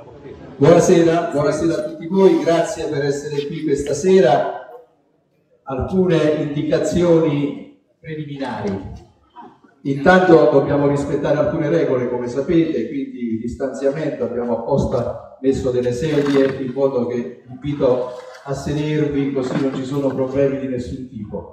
Buonasera a tutti voi, grazie per essere qui questa sera. Alcune indicazioni preliminari. Intanto dobbiamo rispettare alcune regole, come sapete, quindi il distanziamento, abbiamo apposta messo delle sedie in modo che invito a sedervi, così non ci sono problemi di nessun tipo.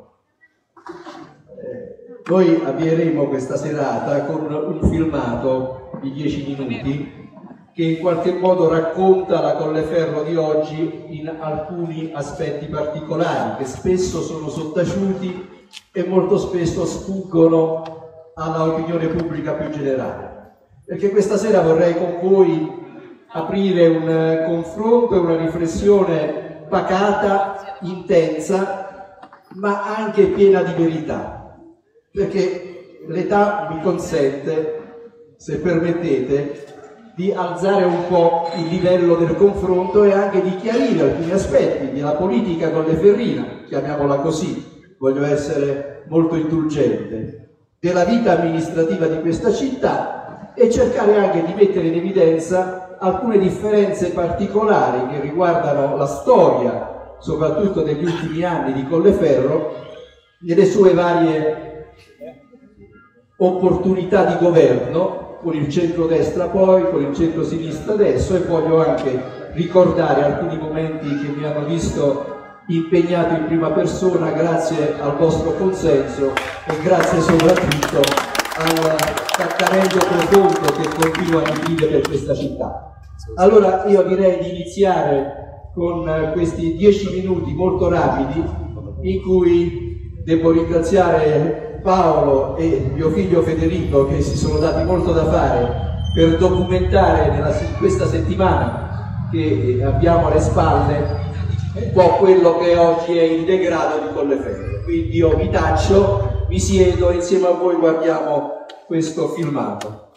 Noi avvieremo questa serata con un filmato di 10 minuti che in qualche modo racconta la Colleferro di oggi in alcuni aspetti particolari che spesso sono sottaciuti e molto spesso sfuggono all'opinione pubblica più generale. Perché questa sera vorrei con voi aprire un confronto e una riflessione pacata, intensa, ma anche piena di verità. Perché l'età mi consente, se permettete, di alzare un po' il livello del confronto e anche di chiarire alcuni aspetti della politica colleferrina, chiamiamola così, voglio essere molto indulgente, della vita amministrativa di questa città e cercare anche di mettere in evidenza alcune differenze particolari che riguardano la storia, soprattutto degli ultimi anni di Colleferro, nelle sue varie opportunità di governo, con il centro-destra poi, con il centro-sinistra adesso, e voglio anche ricordare alcuni momenti che mi hanno visto impegnato in prima persona grazie al vostro consenso e grazie soprattutto al trattamento profondo che continua a vivere per questa città. Allora io direi di iniziare con questi 10 minuti molto rapidi in cui devo ringraziare Paolo e mio figlio Federico che si sono dati molto da fare per documentare questa settimana che abbiamo alle spalle un po' quello che oggi è il degrado di Colleferro. Quindi io vi taccio, mi siedo e insieme a voi guardiamo questo filmato.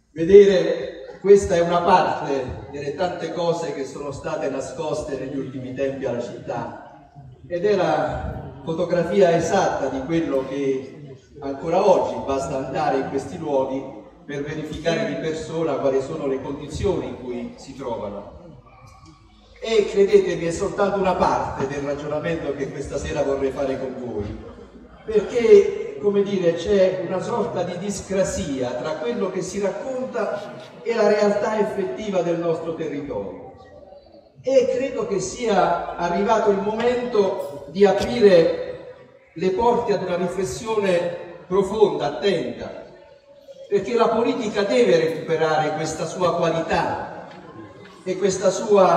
vedere, questa è una parte delle tante cose che sono state nascoste negli ultimi tempi alla città, ed è la fotografia esatta di quello che ancora oggi basta andare in questi luoghi per verificare di persona quali sono le condizioni in cui si trovano. E credetemi, è soltanto una parte del ragionamento che questa sera vorrei fare con voi, perché, come dire, c'è una sorta di discrasia tra quello che si racconta e la realtà effettiva del nostro territorio. E credo che sia arrivato il momento di aprire le porte ad una riflessione profonda, attenta, perché la politica deve recuperare questa sua qualità e questo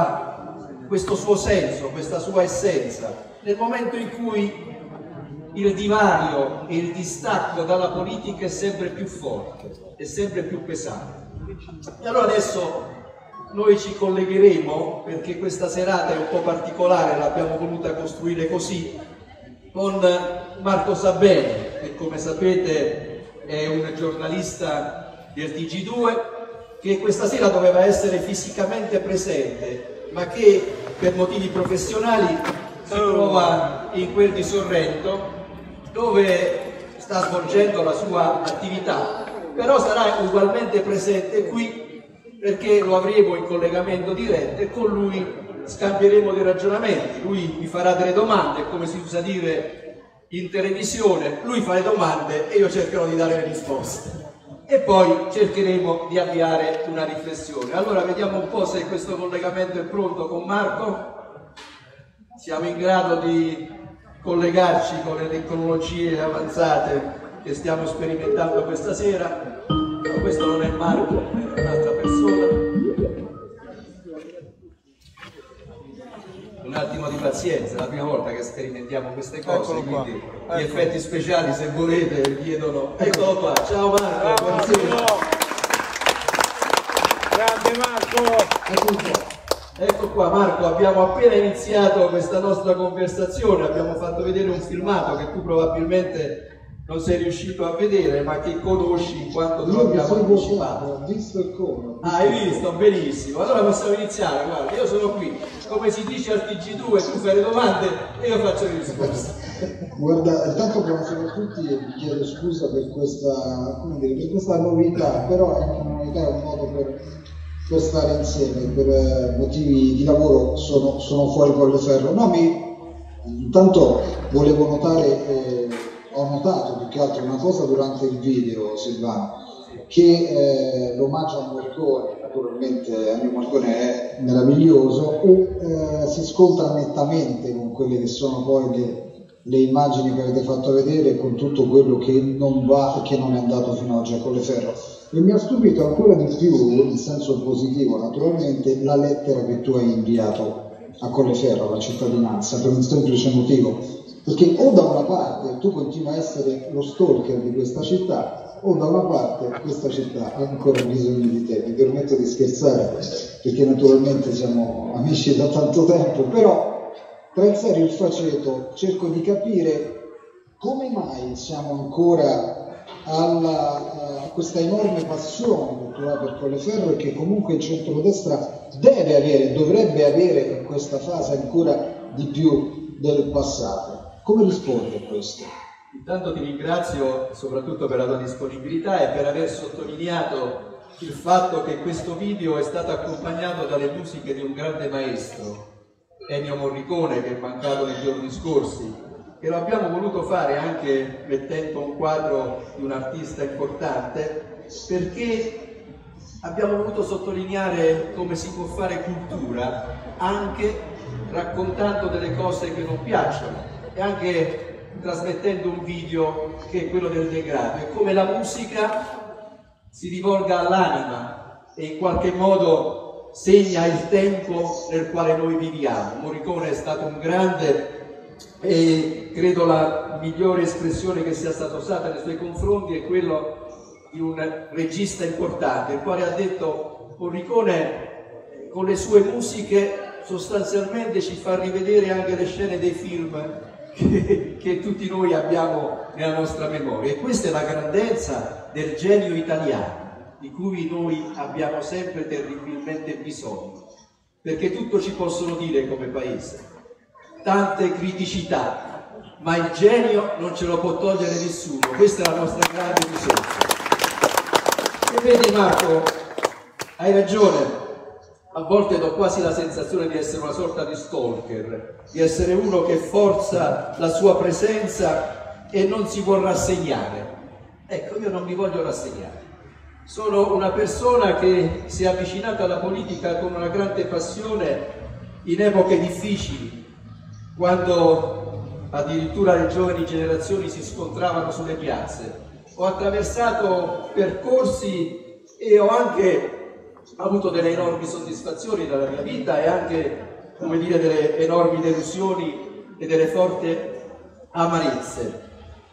suo senso, questa sua essenza, nel momento in cui il divario e il distacco dalla politica è sempre più forte, è sempre più pesante. E allora adesso noi ci collegheremo, perché questa serata è un po' particolare, l'abbiamo voluta costruire così, con Marco Sabene, che come sapete è un giornalista del TG2, che questa sera doveva essere fisicamente presente, ma che per motivi professionali si trova in quel di Sorrento, dove sta svolgendo la sua attività, però sarà ugualmente presente qui perché lo avremo in collegamento diretto e con lui scambieremo dei ragionamenti. Lui mi farà delle domande, come si usa dire in televisione, lui fa le domande e io cercherò di dare le risposte. E poi cercheremo di avviare una riflessione. Allora vediamo un po' se questo collegamento è pronto con Marco. Siamo in grado di collegarci con le tecnologie avanzate che stiamo sperimentando questa sera. No, questo non è Marco, è un'altra persona. Un attimo di pazienza, è la prima volta che sperimentiamo queste cose, quindi gli effetti speciali, se volete, chiedono. Eccolo qua, ciao Marco, buonasera. Grande Marco! Ecco qua Marco, abbiamo appena iniziato questa nostra conversazione, abbiamo fatto vedere un filmato che tu probabilmente non sei riuscito a vedere, ma che conosci in quanto lo abbiamo anticipato. Ho visto il come. Hai visto? Benissimo. Allora possiamo iniziare, guarda, io sono qui, come si dice al TG2, tu fai le domande e io faccio le risposte. Guarda, intanto buonasera a tutti e vi chiedo scusa per questa, come dire, per questa novità, però è una novità, è un modo per stare insieme, per motivi di lavoro sono fuori Colleferro. No, intanto volevo notare, ho notato più che altro una cosa durante il video, Silvano, che l'omaggio a Morricone, naturalmente Ennio Morricone è meraviglioso e si scontra nettamente con quelle che sono poi le immagini che avete fatto vedere, con tutto quello che non va e che non è andato fino ad oggi a Colleferro. E mi ha stupito ancora di più, in senso positivo naturalmente, la lettera che tu hai inviato a Colleferro, alla cittadinanza, per un semplice motivo, perché o da una parte tu continui a essere lo stalker di questa città, o da una parte questa città ha ancora bisogno di te. Mi permetto di scherzare, perché naturalmente siamo amici da tanto tempo, però tra il serio e il faceto cerco di capire come mai siamo ancora a questa enorme passione che tu hai per Colleferro e che comunque il centrodestra deve avere, dovrebbe avere in questa fase ancora di più del passato. Come rispondi a questo? Intanto ti ringrazio soprattutto per la tua disponibilità e per aver sottolineato il fatto che questo video è stato accompagnato dalle musiche di un grande maestro, Ennio Morricone, che è mancato nei giorni scorsi, e lo abbiamo voluto fare anche mettendo un quadro di un artista importante, perché abbiamo voluto sottolineare come si può fare cultura anche raccontando delle cose che non piacciono e anche trasmettendo un video che è quello del degrado, e come la musica si rivolga all'anima e in qualche modo segna il tempo nel quale noi viviamo. Morricone è stato un grande e credo la migliore espressione che sia stata usata nei suoi confronti è quello di un regista importante, il quale ha detto: Morricone con le sue musiche sostanzialmente ci fa rivedere anche le scene dei film che tutti noi abbiamo nella nostra memoria, e questa è la grandezza del genio italiano. di cui noi abbiamo sempre terribilmente bisogno, perché tutto ci possono dire come paese, tante criticità, ma il genio non ce lo può togliere nessuno, questa è la nostra grande risorsa. E vedi Marco, hai ragione, a volte do quasi la sensazione di essere una sorta di stalker, di essere uno che forza la sua presenza e non si vuol rassegnare. Ecco, io non mi voglio rassegnare. Sono una persona che si è avvicinata alla politica con una grande passione in epoche difficili, quando addirittura le giovani generazioni si scontravano sulle piazze. Ho attraversato percorsi e ho anche avuto delle enormi soddisfazioni nella mia vita e anche, come dire, delle enormi delusioni e delle forti amarezze.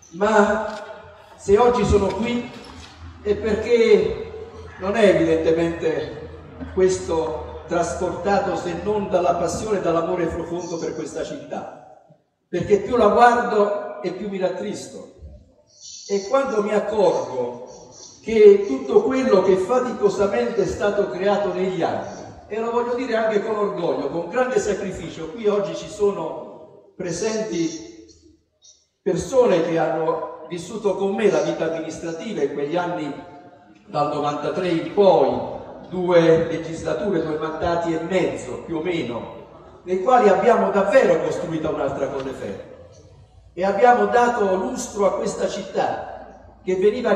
Ma se oggi sono qui è perché non è evidentemente questo trasportato se non dalla passione e dall'amore profondo per questa città, perché più la guardo e più mi rattristo, e quando mi accorgo che tutto quello che faticosamente è stato creato negli anni, e lo voglio dire anche con orgoglio, con grande sacrificio, qui oggi ci sono presenti persone che hanno vissuto con me la vita amministrativa in quegli anni dal 93 in poi, 2 legislature, 2 mandati e mezzo più o meno, nei quali abbiamo davvero costruito un'altra Colleferro e abbiamo dato lustro a questa città che veniva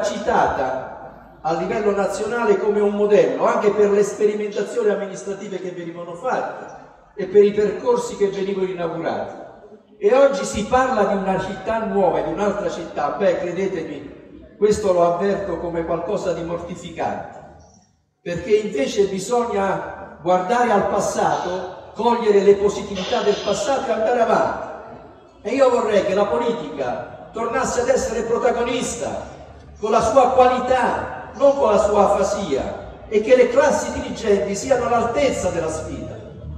citata a livello nazionale come un modello anche per le sperimentazioni amministrative che venivano fatte e per i percorsi che venivano inaugurati. E oggi si parla di una città nuova, di un'altra città. Beh, credetemi, questo lo avverto come qualcosa di mortificante, perché invece bisogna guardare al passato, cogliere le positività del passato e andare avanti. E io vorrei che la politica tornasse ad essere protagonista, con la sua qualità, non con la sua afasia, e che le classi dirigenti siano all'altezza della sfida.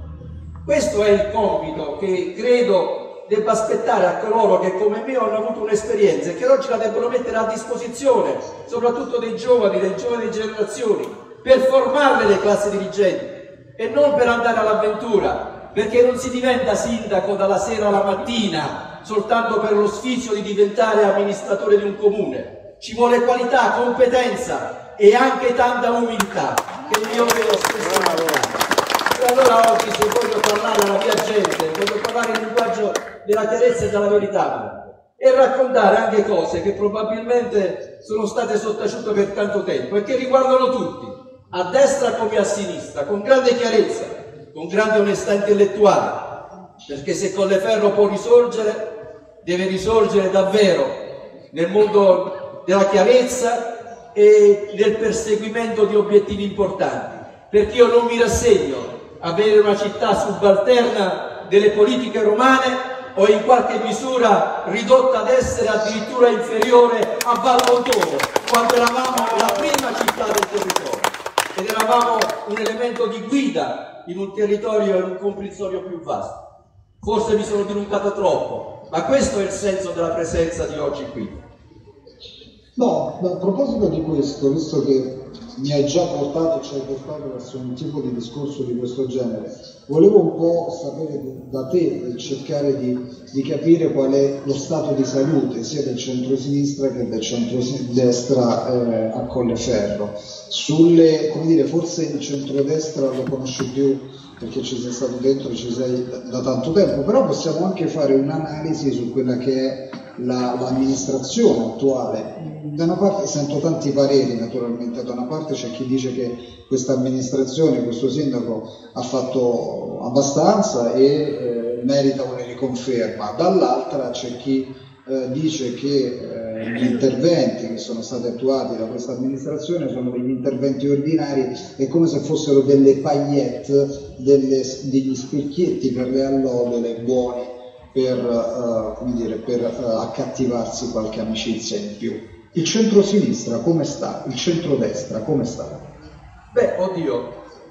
Questo è il compito che credo debba aspettare a coloro che come me hanno avuto un'esperienza e che oggi la debbono mettere a disposizione, soprattutto dei giovani, delle giovani generazioni, per formarle le classi dirigenti e non per andare all'avventura, perché non si diventa sindaco dalla sera alla mattina soltanto per lo sfizio di diventare amministratore di un comune. Ci vuole qualità, competenza e anche tanta umiltà, che io vedo spesso. E allora oggi, se voglio parlare alla mia gente, voglio parlare il linguaggio della chiarezza e della verità e raccontare anche cose che probabilmente sono state sottaciute per tanto tempo e che riguardano tutti, a destra come a sinistra, con grande chiarezza, con grande onestà intellettuale, perché se Colleferro può risorgere, deve risorgere davvero nel mondo della chiarezza e del perseguimento di obiettivi importanti, perché io non mi rassegno a avere una città subalterna delle politiche romane o in qualche misura ridotta ad essere addirittura inferiore a Valmontone, quando eravamo la prima città del territorio ed eravamo un elemento di guida in un territorio e in un comprensorio più vasto. Forse mi sono dilungato troppo, ma questo è il senso della presenza di oggi qui. No, a proposito di questo, visto che mi hai già portato, ci hai portato verso un tipo di discorso di questo genere, volevo un po' sapere da te, cercare di capire qual è lo stato di salute sia del centro-sinistra che del centro-destra a Colleferro. Sulle, come dire, forse il centrodestra lo conosci più perché ci sei stato dentro, ci sei da tanto tempo, però possiamo anche fare un'analisi su quella che è l'amministrazione attuale. Da una parte sento tanti pareri, naturalmente, da una parte c'è chi dice che questa amministrazione, questo sindaco ha fatto abbastanza e merita una riconferma, dall'altra c'è chi dice che gli interventi che sono stati attuati da questa amministrazione sono degli interventi ordinari, è come se fossero delle paillette, degli specchietti per le allodole buoni per, come dire, per accattivarsi qualche amicizia in più. Il centro-sinistra come sta? Il centro-destra come sta? Beh, oddio,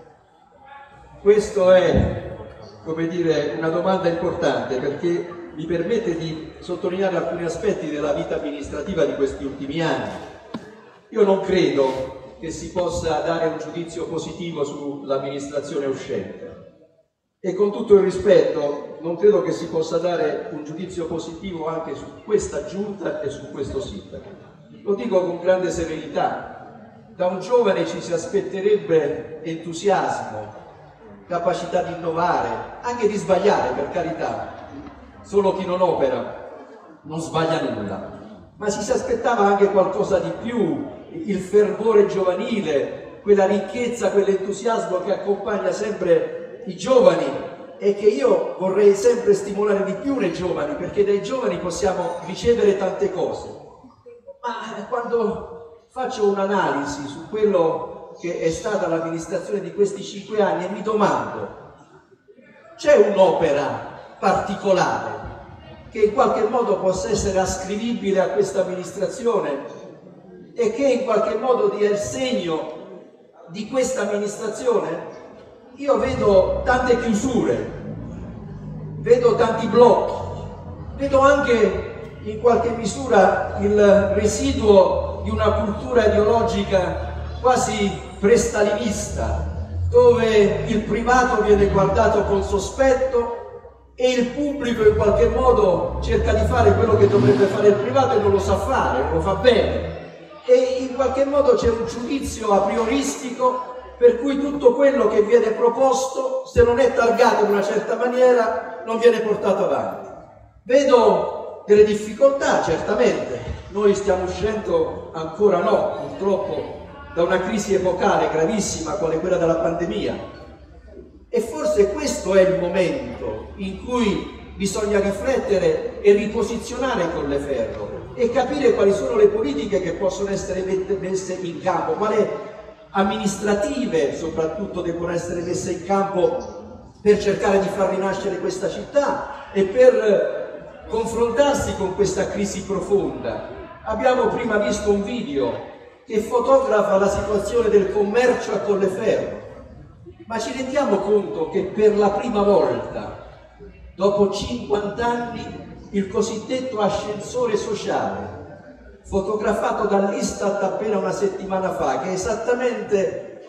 questo è, come dire, una domanda importante perché mi permette di sottolineare alcuni aspetti della vita amministrativa di questi ultimi anni. Io non credo che si possa dare un giudizio positivo sull'amministrazione uscente. E con tutto il rispetto, non credo che si possa dare un giudizio positivo anche su questa giunta e su questo sindaco. Lo dico con grande serenità. Da un giovane ci si aspetterebbe entusiasmo, capacità di innovare, anche di sbagliare, per carità. Solo chi non opera non sbaglia nulla. Ma si aspettava anche qualcosa di più, il fervore giovanile, quella ricchezza, quell'entusiasmo che accompagna sempre i giovani e che io vorrei sempre stimolare di più nei giovani, perché dai giovani possiamo ricevere tante cose. Ma quando faccio un'analisi su quello che è stata l'amministrazione di questi 5 anni e mi domando, c'è un'opera particolare che in qualche modo possa essere ascrivibile a questa amministrazione e che in qualche modo dia il segno di questa amministrazione? Io vedo tante chiusure, vedo tanti blocchi, vedo anche in qualche misura il residuo di una cultura ideologica quasi prestalinista, dove il privato viene guardato con sospetto e il pubblico in qualche modo cerca di fare quello che dovrebbe fare il privato e non lo sa fare, non lo fa bene. E in qualche modo c'è un giudizio a prioristico per cui tutto quello che viene proposto, se non è targato in una certa maniera, non viene portato avanti. Vedo delle difficoltà, certamente. Noi stiamo uscendo, ancora no, purtroppo, da una crisi epocale gravissima, quale quella della pandemia. E forse questo è il momento in cui bisogna riflettere e riposizionare Colleferro e capire quali sono le politiche che possono essere messe in campo, quali amministrative soprattutto devono essere messe in campo per cercare di far rinascere questa città e per confrontarsi con questa crisi profonda. Abbiamo prima visto un video che fotografa la situazione del commercio a Colleferro, ma ci rendiamo conto che per la prima volta, dopo 50 anni, il cosiddetto ascensore sociale, fotografato dall'Istat appena una settimana fa, che è esattamente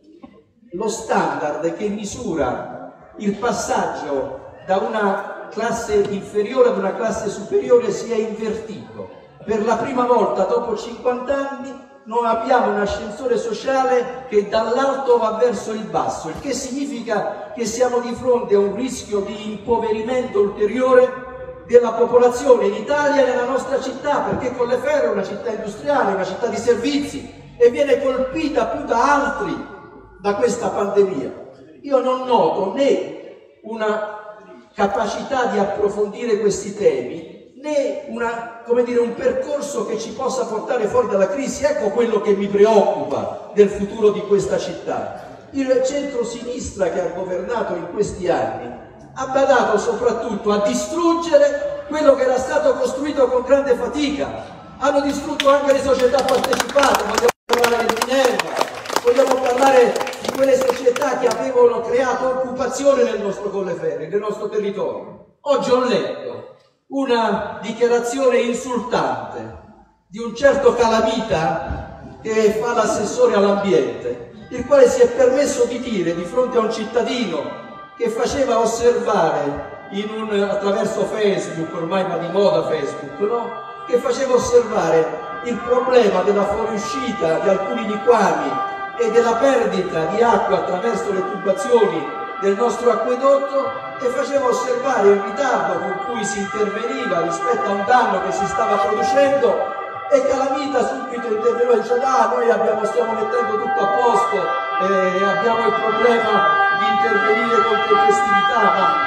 lo standard che misura il passaggio da una classe inferiore ad una classe superiore, si è invertito. Per la prima volta dopo 50 anni noi abbiamo un ascensore sociale che dall'alto va verso il basso, il che significa che siamo di fronte a un rischio di impoverimento ulteriore della popolazione in Italia e nella nostra città, perché Colleferro è una città industriale, una città di servizi e viene colpita più da altri da questa pandemia. Io non noto né una capacità di approfondire questi temi né un percorso che ci possa portare fuori dalla crisi. Ecco quello che mi preoccupa del futuro di questa città. Il centro-sinistra che ha governato in questi anni ha badato soprattutto a distruggere quello che era stato costruito con grande fatica. Hanno distrutto anche le società partecipate, vogliamo parlare di Minerva, vogliamo parlare di quelle società che avevano creato occupazione nel nostro Colleferro, nel nostro territorio. Oggi ho letto una dichiarazione insultante di un certo Calamita che fa l'assessore all'ambiente, il quale si è permesso di dire di fronte a un cittadino che faceva osservare attraverso Facebook, ormai va di moda Facebook, no? Che faceva osservare il problema della fuoriuscita di alcuni liquami e della perdita di acqua attraverso le tubazioni del nostro acquedotto, e faceva osservare il ritardo con cui si interveniva rispetto a un danno che si stava producendo, e Calamita subito interveniva e diceva: noi stiamo mettendo tutto a posto, abbiamo il problema di intervenire con tempestività.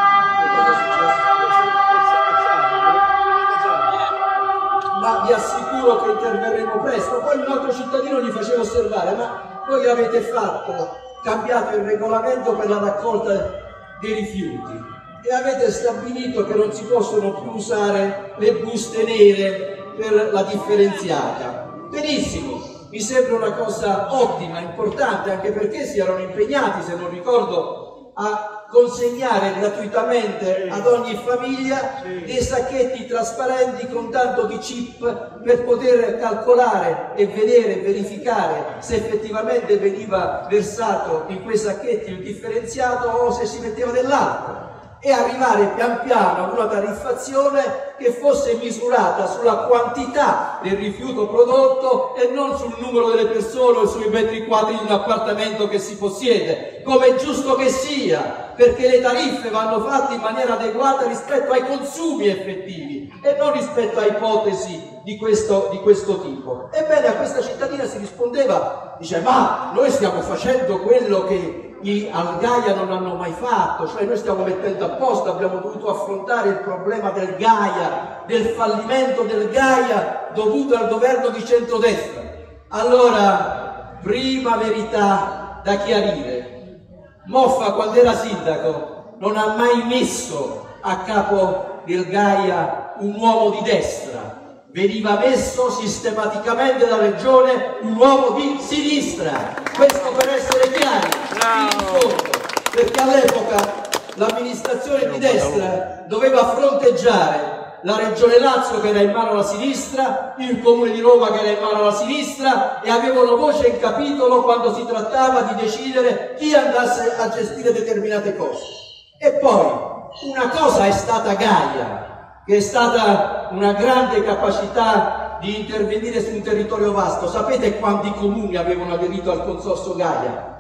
Ma vi assicuro che interverremo presto. Poi un altro cittadino gli faceva osservare: ma voi avete cambiato il regolamento per la raccolta dei rifiuti e avete stabilito che non si possono più usare le buste nere per la differenziata. Benissimo, mi sembra una cosa ottima, importante, anche perché si erano impegnati, se non ricordo, a consegnare gratuitamente ad ogni famiglia dei sacchetti trasparenti con tanto di chip per poter calcolare e vedere, verificare se effettivamente veniva versato in quei sacchetti il differenziato o se si metteva dell'altro, e arrivare pian piano ad una tariffazione che fosse misurata sulla quantità del rifiuto prodotto e non sul numero delle persone o sui metri quadri di un appartamento che si possiede, come è giusto che sia, perché le tariffe vanno fatte in maniera adeguata rispetto ai consumi effettivi e non rispetto a ipotesi di questo tipo. Ebbene, a questa cittadina si rispondeva, dice: ma noi stiamo facendo quello che al Gaia non hanno mai fatto, cioè noi stiamo mettendo a posto, abbiamo dovuto affrontare il problema del Gaia, del fallimento del Gaia dovuto al governo di centrodestra. Allora, prima verità da chiarire: Moffa, quando era sindaco, non ha mai messo a capo del Gaia un uomo di destra, veniva messo sistematicamente da regione un uomo di sinistra, questo per essere chiari, perché all'epoca l'amministrazione di destra doveva fronteggiare la regione Lazio che era in mano alla sinistra, il comune di Roma che era in mano alla sinistra, e avevano voce in capitolo quando si trattava di decidere chi andasse a gestire determinate cose. E poi una cosa è stata Gaia, che è stata una grande capacità di intervenire su un territorio vasto. Sapete quanti comuni avevano aderito al consorzio Gaia?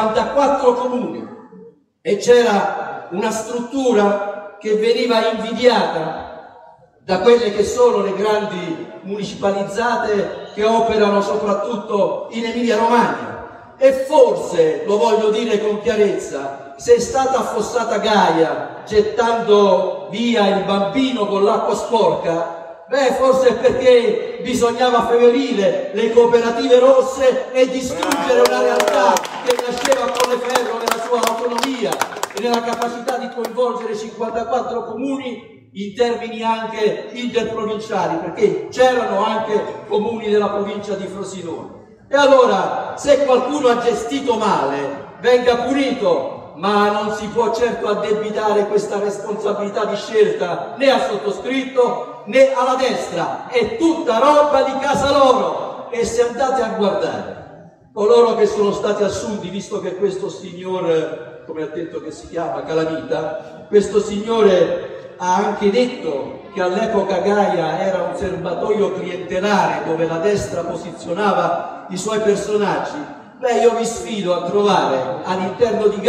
54 comuni. E c'era una struttura che veniva invidiata da quelle che sono le grandi municipalizzate che operano soprattutto in Emilia-Romagna. E forse, lo voglio dire con chiarezza, se è stata affossata Gaia gettando via il bambino con l'acqua sporca, beh, forse è perché bisognava favorire le cooperative rosse e distruggere una realtà che nasceva a Colleferro nella sua autonomia e nella capacità di coinvolgere 54 comuni in termini anche interprovinciali, perché c'erano anche comuni della provincia di Frosinone. E allora, se qualcuno ha gestito male, venga punito, ma non si può certo addebitare questa responsabilità di scelta né al sottoscritto né alla destra, è tutta roba di casa loro. E se andate a guardare coloro che sono stati assunti, visto che questo signor, come ha detto che si chiama, Calamita, questo signore ha anche detto che all'epoca Gaia era un serbatoio clientelare dove la destra posizionava i suoi personaggi. Beh, io vi sfido a trovare all'interno di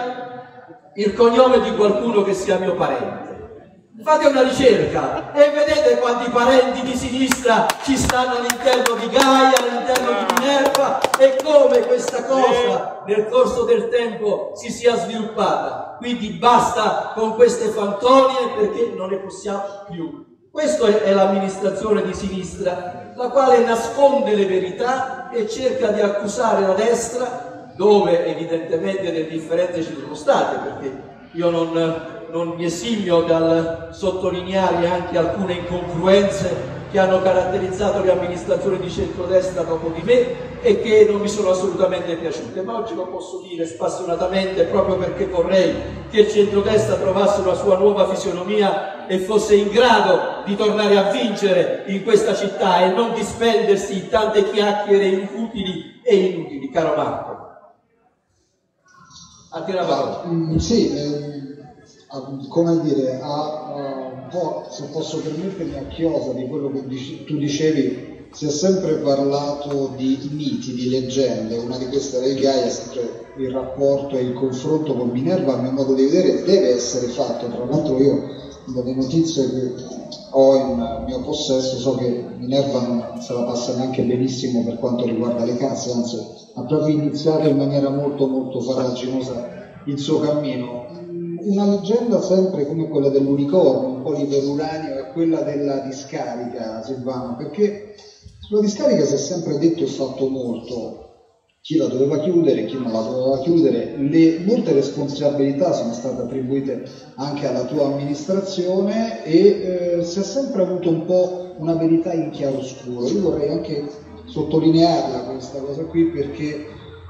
Gaia il cognome di qualcuno che sia mio parente. Fate una ricerca e vedete quanti parenti di sinistra ci stanno all'interno di Gaia, all'interno di Minerva, e come questa cosa nel corso del tempo si sia sviluppata. Quindi basta con queste fantonie, perché non ne possiamo più. Questa è l'amministrazione di sinistra, la quale nasconde le verità e cerca di accusare la destra, dove evidentemente delle differenze ci sono state, perché io non mi esimio dal sottolineare anche alcune incongruenze che hanno caratterizzato le amministrazioni di centrodestra dopo di me e che non mi sono assolutamente piaciute, ma oggi lo posso dire spassionatamente, proprio perché vorrei che il centrodestra trovasse una sua nuova fisionomia e fosse in grado di tornare a vincere in questa città e non di spendersi in tante chiacchiere utili e inutili. Caro Marco, a te la parola. Come dire, un po', se posso permettermi, a chiosa di quello che tu dicevi, si è sempre parlato di miti, di leggende. Una di queste del Gaia è sempre il rapporto e il confronto con Minerva, a mio modo di vedere deve essere fatto. Tra l'altro io, dalle notizie che ho in mio possesso, so che Minerva non se la passa neanche benissimo per quanto riguarda le case, anzi ha proprio iniziato in maniera molto molto farraginosa il suo cammino. Una leggenda sempre come quella dell'unicorno, un po' l'iperuranio, è quella della discarica, Silvano, perché sulla discarica si è sempre detto e fatto molto, chi la doveva chiudere, chi non la doveva chiudere, molte responsabilità sono state attribuite anche alla tua amministrazione e si è sempre avuto un po' una verità in chiaroscuro. Io vorrei anche sottolinearla questa cosa qui, perché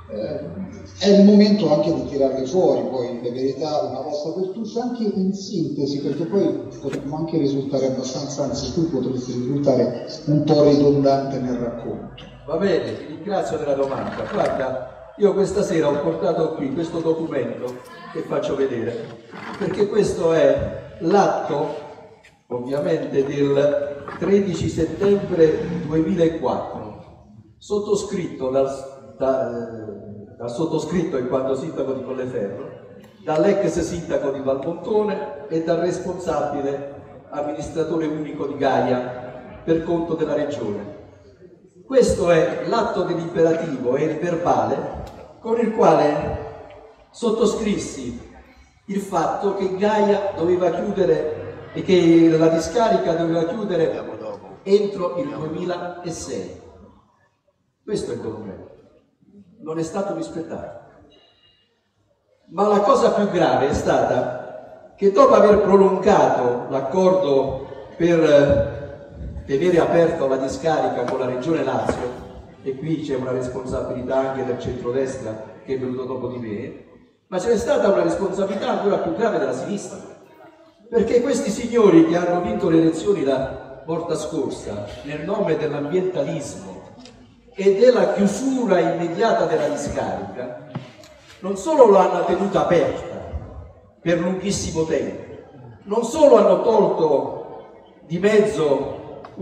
è il momento anche di tirarle fuori poi le verità una volta per tutte, anche in sintesi, perché poi potremmo anche risultare abbastanza, anzi tu potresti risultare un po' ridondante nel racconto. Va bene, ti ringrazio della domanda. Guarda, io questa sera ho portato qui questo documento che faccio vedere, perché questo è l'atto ovviamente del 13 settembre 2004, sottoscritto dal sottoscritto in quanto sindaco di Colleferro, dall'ex sindaco di Valmontone e dal responsabile amministratore unico di Gaia per conto della regione. Questo è l'atto deliberativo e il verbale con il quale sottoscrissi il fatto che Gaia doveva chiudere e che la discarica doveva chiudere entro il 2006. Questo è il documento. Non è stato rispettato. Ma la cosa più grave è stata che dopo aver prolungato l'accordo per tenere aperto la discarica con la Regione Lazio, e qui c'è una responsabilità anche del centrodestra che è venuto dopo di me, ma c'è stata una responsabilità ancora più grave della sinistra, perché questi signori che hanno vinto le elezioni la volta scorsa nel nome dell'ambientalismo e della chiusura immediata della discarica, non solo l'hanno tenuta aperta per lunghissimo tempo, non solo hanno tolto di mezzo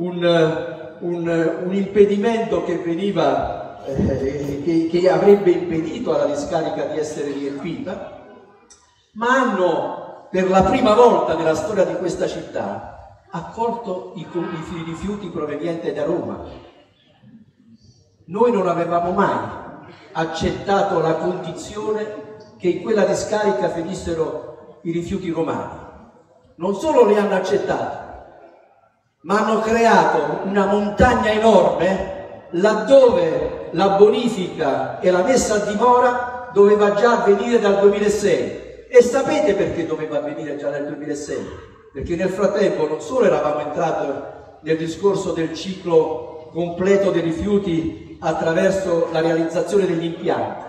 un impedimento che veniva, che avrebbe impedito alla discarica di essere riempita, ma hanno per la prima volta nella storia di questa città accolto i rifiuti provenienti da Roma. Noi non avevamo mai accettato la condizione che in quella discarica finissero i rifiuti romani. Non solo li hanno accettati, ma hanno creato una montagna enorme laddove la bonifica e la messa a dimora doveva già avvenire dal 2006. E sapete perché doveva avvenire già nel 2006? Perché nel frattempo non solo eravamo entrati nel discorso del ciclo completo dei rifiuti attraverso la realizzazione degli impianti,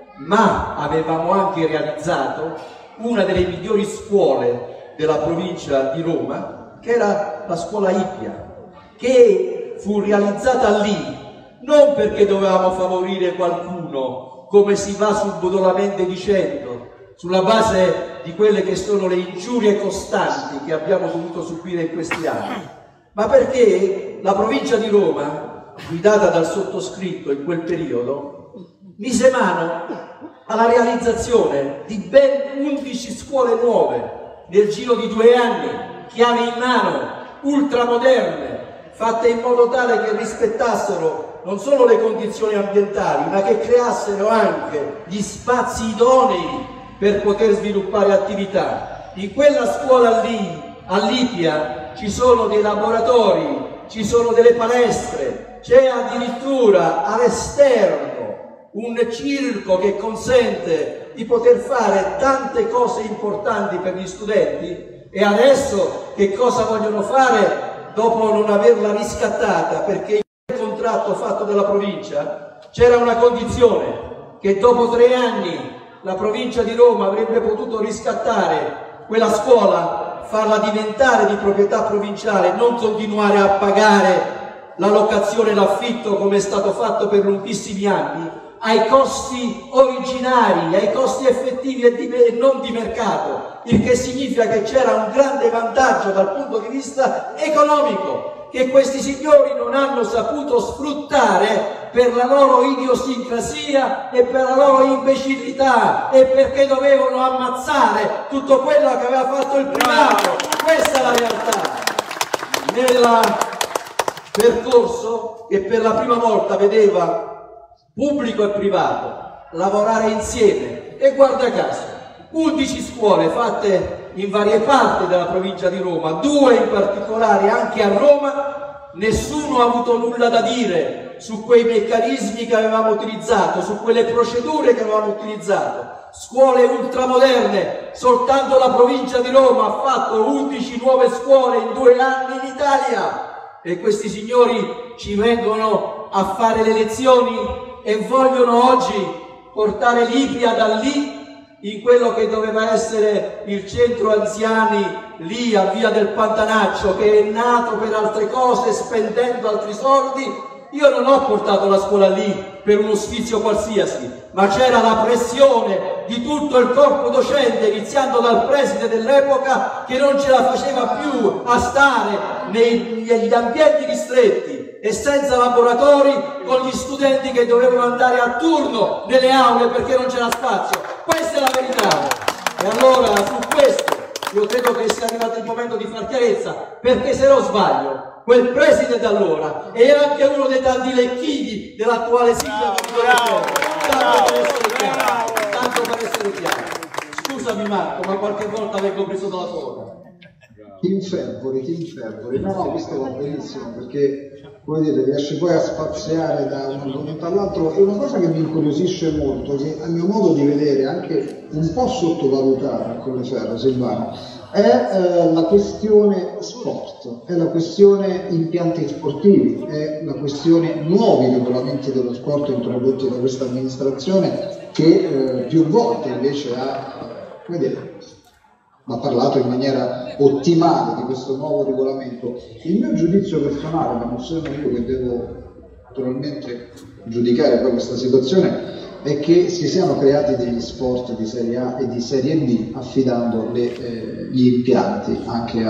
ma avevamo anche realizzato una delle migliori scuole della provincia di Roma, che era la scuola Ippia, che fu realizzata lì non perché dovevamo favorire qualcuno, come si va subdolamente dicendo, sulla base di quelle che sono le ingiurie costanti che abbiamo dovuto subire in questi anni, ma perché la provincia di Roma, guidata dal sottoscritto in quel periodo, mise mano alla realizzazione di ben 11 scuole nuove nel giro di 2 anni, chiavi in mano, ultramoderne, fatte in modo tale che rispettassero non solo le condizioni ambientali, ma che creassero anche gli spazi idonei per poter sviluppare attività. In quella scuola lì, all'Ippia, ci sono dei laboratori, ci sono delle palestre, c'è addirittura all'esterno un circo che consente di poter fare tante cose importanti per gli studenti. E adesso che cosa vogliono fare dopo non averla riscattata? Perché nel contratto fatto dalla provincia c'era una condizione, che dopo 3 anni la provincia di Roma avrebbe potuto riscattare quella scuola, farla diventare di proprietà provinciale, non continuare a pagare la locazione e l'affitto come è stato fatto per lunghissimi anni, ai costi originari, ai costi effettivi e non di mercato, il che significa che c'era un grande vantaggio dal punto di vista economico che questi signori non hanno saputo sfruttare per la loro idiosincrasia e per la loro imbecillità, e perché dovevano ammazzare tutto quello che aveva fatto il privato. Questa è la realtà. Nel percorso che per la prima volta vedeva pubblico e privato lavorare insieme, e guarda caso 11 scuole fatte in varie parti della provincia di Roma, 2 in particolare anche a Roma. Nessuno ha avuto nulla da dire su quei meccanismi che avevamo utilizzato, su quelle procedure che avevamo utilizzato. Scuole ultramoderne, soltanto la provincia di Roma ha fatto 11 nuove scuole in 2 anni in Italia, e questi signori ci vengono a fare le lezioni e vogliono oggi portare l'Ipria da lì in quello che doveva essere il centro anziani lì a Via del Pantanaccio, che è nato per altre cose spendendo altri soldi. Io non ho portato la scuola lì per uno sfizio qualsiasi, ma c'era la pressione di tutto il corpo docente, iniziando dal preside dell'epoca, che non ce la faceva più a stare negli ambienti ristretti e senza laboratori, con gli studenti che dovevano andare a turno nelle aule perché non c'era spazio. Questa è la verità. E allora su questo io credo che sia arrivato il momento di far chiarezza, perché se non sbaglio quel preside da allora è anche uno dei tanti lecchini dell'attuale sindaco di Colleferro. Tanto per essere chiaro. Scusami Marco, ma qualche volta vengo preso dalla coda. Team Fervori. No, questo va benissimo, perché come dire, riesce poi a spaziare da un argomento all'altro. È una cosa che mi incuriosisce molto, che a mio modo di vedere anche un po' sottovalutata a Colleferro, Silvano, è la questione sport, è la questione impianti sportivi, è la questione nuovi regolamenti dello sport introdotti da questa amministrazione, che più volte invece ha parlato in maniera ottimale di questo nuovo regolamento. Il mio giudizio personale, ma non sono io che devo naturalmente giudicare poi questa situazione, è che si siano creati degli sport di Serie A e di Serie B affidando gli impianti anche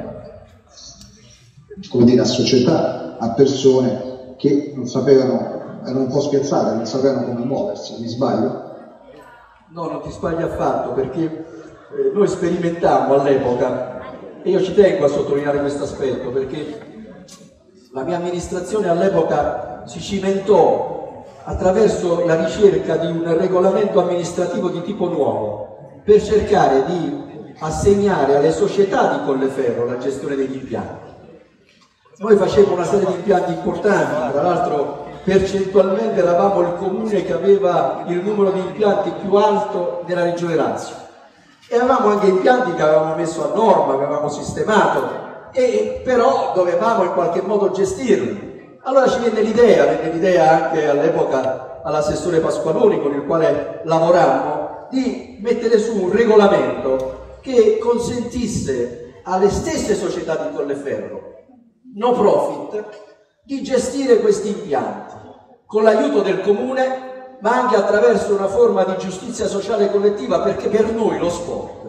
a società, a persone che non sapevano, erano un po' spiazzate, non sapevano come muoversi. Mi sbaglio? No, non ti sbagli affatto, perché noi sperimentammo all'epoca, e io ci tengo a sottolineare questo aspetto, perché la mia amministrazione all'epoca si cimentò attraverso la ricerca di un regolamento amministrativo di tipo nuovo per cercare di assegnare alle società di Colleferro la gestione degli impianti. Noi facevamo una serie di impianti importanti, tra l'altro percentualmente eravamo il comune che aveva il numero di impianti più alto della regione Lazio, e avevamo anche impianti che avevamo messo a norma, che avevamo sistemato, e però dovevamo in qualche modo gestirli. Allora ci venne l'idea anche all'epoca all'assessore Pasqualoni, con il quale lavorammo, di mettere su un regolamento che consentisse alle stesse società di Colleferro, no profit, di gestire questi impianti con l'aiuto del comune, ma anche attraverso una forma di giustizia sociale collettiva, perché per noi lo sport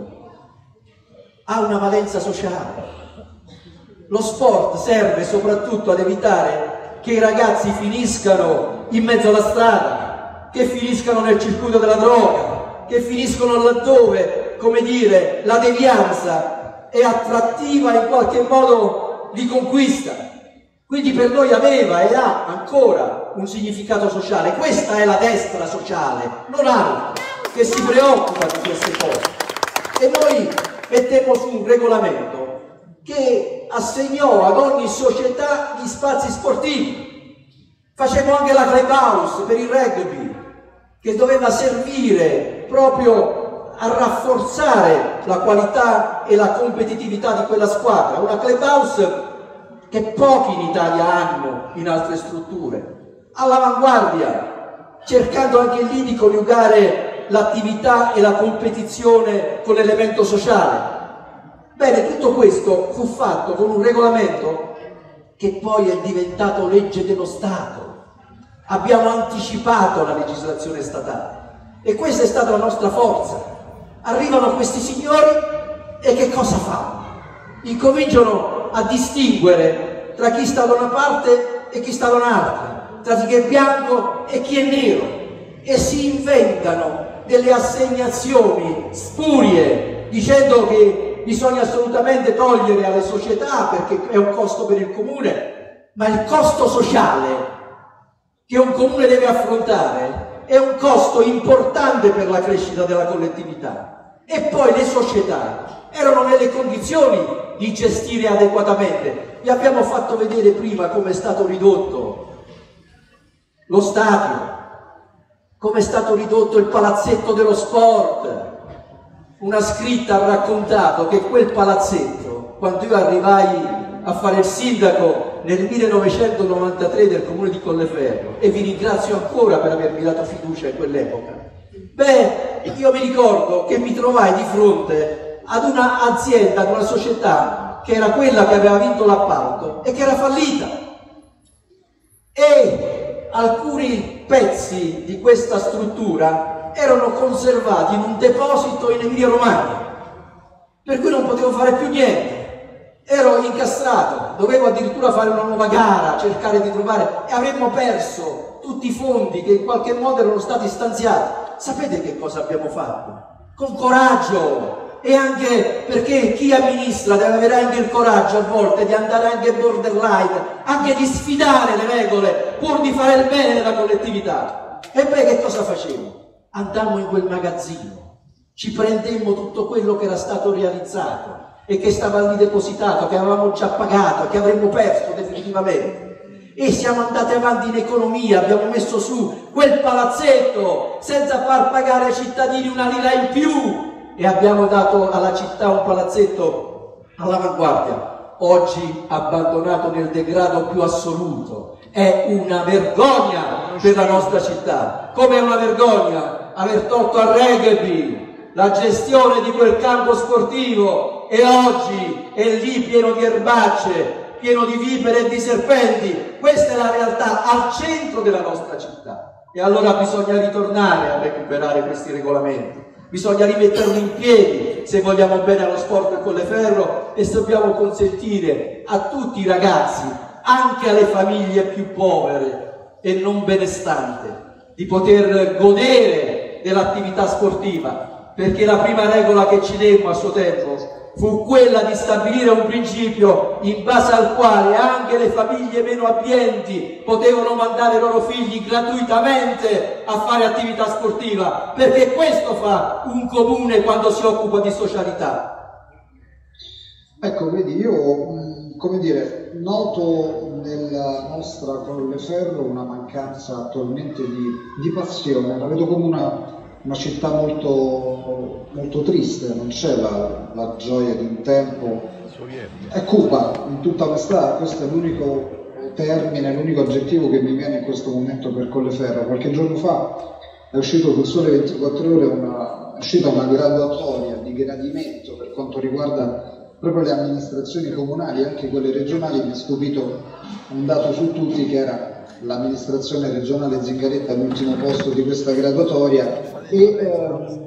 ha una valenza sociale. Lo sport serve soprattutto ad evitare che i ragazzi finiscano in mezzo alla strada, che finiscano nel circuito della droga, che finiscono laddove, come dire, la devianza è attrattiva, in qualche modo li conquista. Quindi per noi aveva e ha ancora un significato sociale. Questa è la destra sociale, non altro, che si preoccupa di queste cose. E noi mettemmo su un regolamento che assegnò ad ogni società gli spazi sportivi. Facemmo anche la clubhouse per il rugby, che doveva servire proprio a rafforzare la qualità e la competitività di quella squadra. Una clubhouse che pochi in Italia hanno in altre strutture, all'avanguardia, cercando anche lì di coniugare l'attività e la competizione con l'elemento sociale. Bene, tutto questo fu fatto con un regolamento che poi è diventato legge dello Stato. Abbiamo anticipato la legislazione statale e questa è stata la nostra forza. Arrivano questi signori e che cosa fanno? Incominciano a distinguere tra chi sta da una parte e chi sta da un'altra, tra chi è bianco e chi è nero, e si inventano delle assegnazioni spurie dicendo che bisogna assolutamente togliere alle società perché è un costo per il comune, ma il costo sociale che un comune deve affrontare è un costo importante per la crescita della collettività. E poi le società erano nelle condizioni di gestire adeguatamente. Vi abbiamo fatto vedere prima come è stato ridotto lo stadio, come è stato ridotto il palazzetto dello sport. Una scritta ha raccontato che quel palazzetto, quando io arrivai a fare il sindaco nel 1993 del comune di Colleferro e vi ringrazio ancora per avermi dato fiducia in quell'epoca. Beh, io mi ricordo che mi trovai di fronte ad un'azienda, ad una società che era quella che aveva vinto l'appalto e che era fallita. E alcuni pezzi di questa struttura erano conservati in un deposito in Emilia-Romagna, per cui non potevo fare più niente. Ero incastrato, dovevo addirittura fare una nuova gara, cercare di trovare, e avremmo perso tutti i fondi che in qualche modo erano stati stanziati. Sapete che cosa abbiamo fatto? Con coraggio, e anche perché chi amministra deve avere anche il coraggio a volte di andare anche borderline, anche di sfidare le regole pur di fare il bene della collettività. E beh, che cosa facevo? Andammo in quel magazzino, ci prendemmo tutto quello che era stato realizzato e che stava lì depositato, che avevamo già pagato, che avremmo perso definitivamente. E siamo andati avanti in economia, abbiamo messo su quel palazzetto senza far pagare ai cittadini una lira in più e abbiamo dato alla città un palazzetto all'avanguardia, oggi abbandonato nel degrado più assoluto. È una vergogna per la nostra città, come è una vergogna aver tolto al rugby la gestione di quel campo sportivo e oggi è lì pieno di erbacce, pieno di vipere e di serpenti. Questa è la realtà al centro della nostra città e allora bisogna ritornare a recuperare questi regolamenti, bisogna rimetterli in piedi se vogliamo bene allo sport a Colleferro e se dobbiamo consentire a tutti i ragazzi, anche alle famiglie più povere e non benestanti, di poter godere dell'attività sportiva, perché la prima regola che ci demmo a suo tempo fu quella di stabilire un principio in base al quale anche le famiglie meno abbienti potevano mandare i loro figli gratuitamente a fare attività sportiva, perché questo fa un comune quando si occupa di socialità. Ecco, vedi, io, come dire, noto nella nostra Colleferro una mancanza attualmente di passione, la vedo come una città molto, molto triste, non c'è la gioia di un tempo, è cupa in tutta onestà. Questo è l'unico termine, l'unico aggettivo che mi viene in questo momento per Colleferro. Qualche giorno fa è uscito sul Sole 24 Ore è uscita una graduatoria di gradimento per quanto riguarda proprio le amministrazioni comunali, anche quelle regionali. Mi ha stupito un dato su tutti, che era l'amministrazione regionale Zingaretta all'ultimo posto di questa graduatoria, e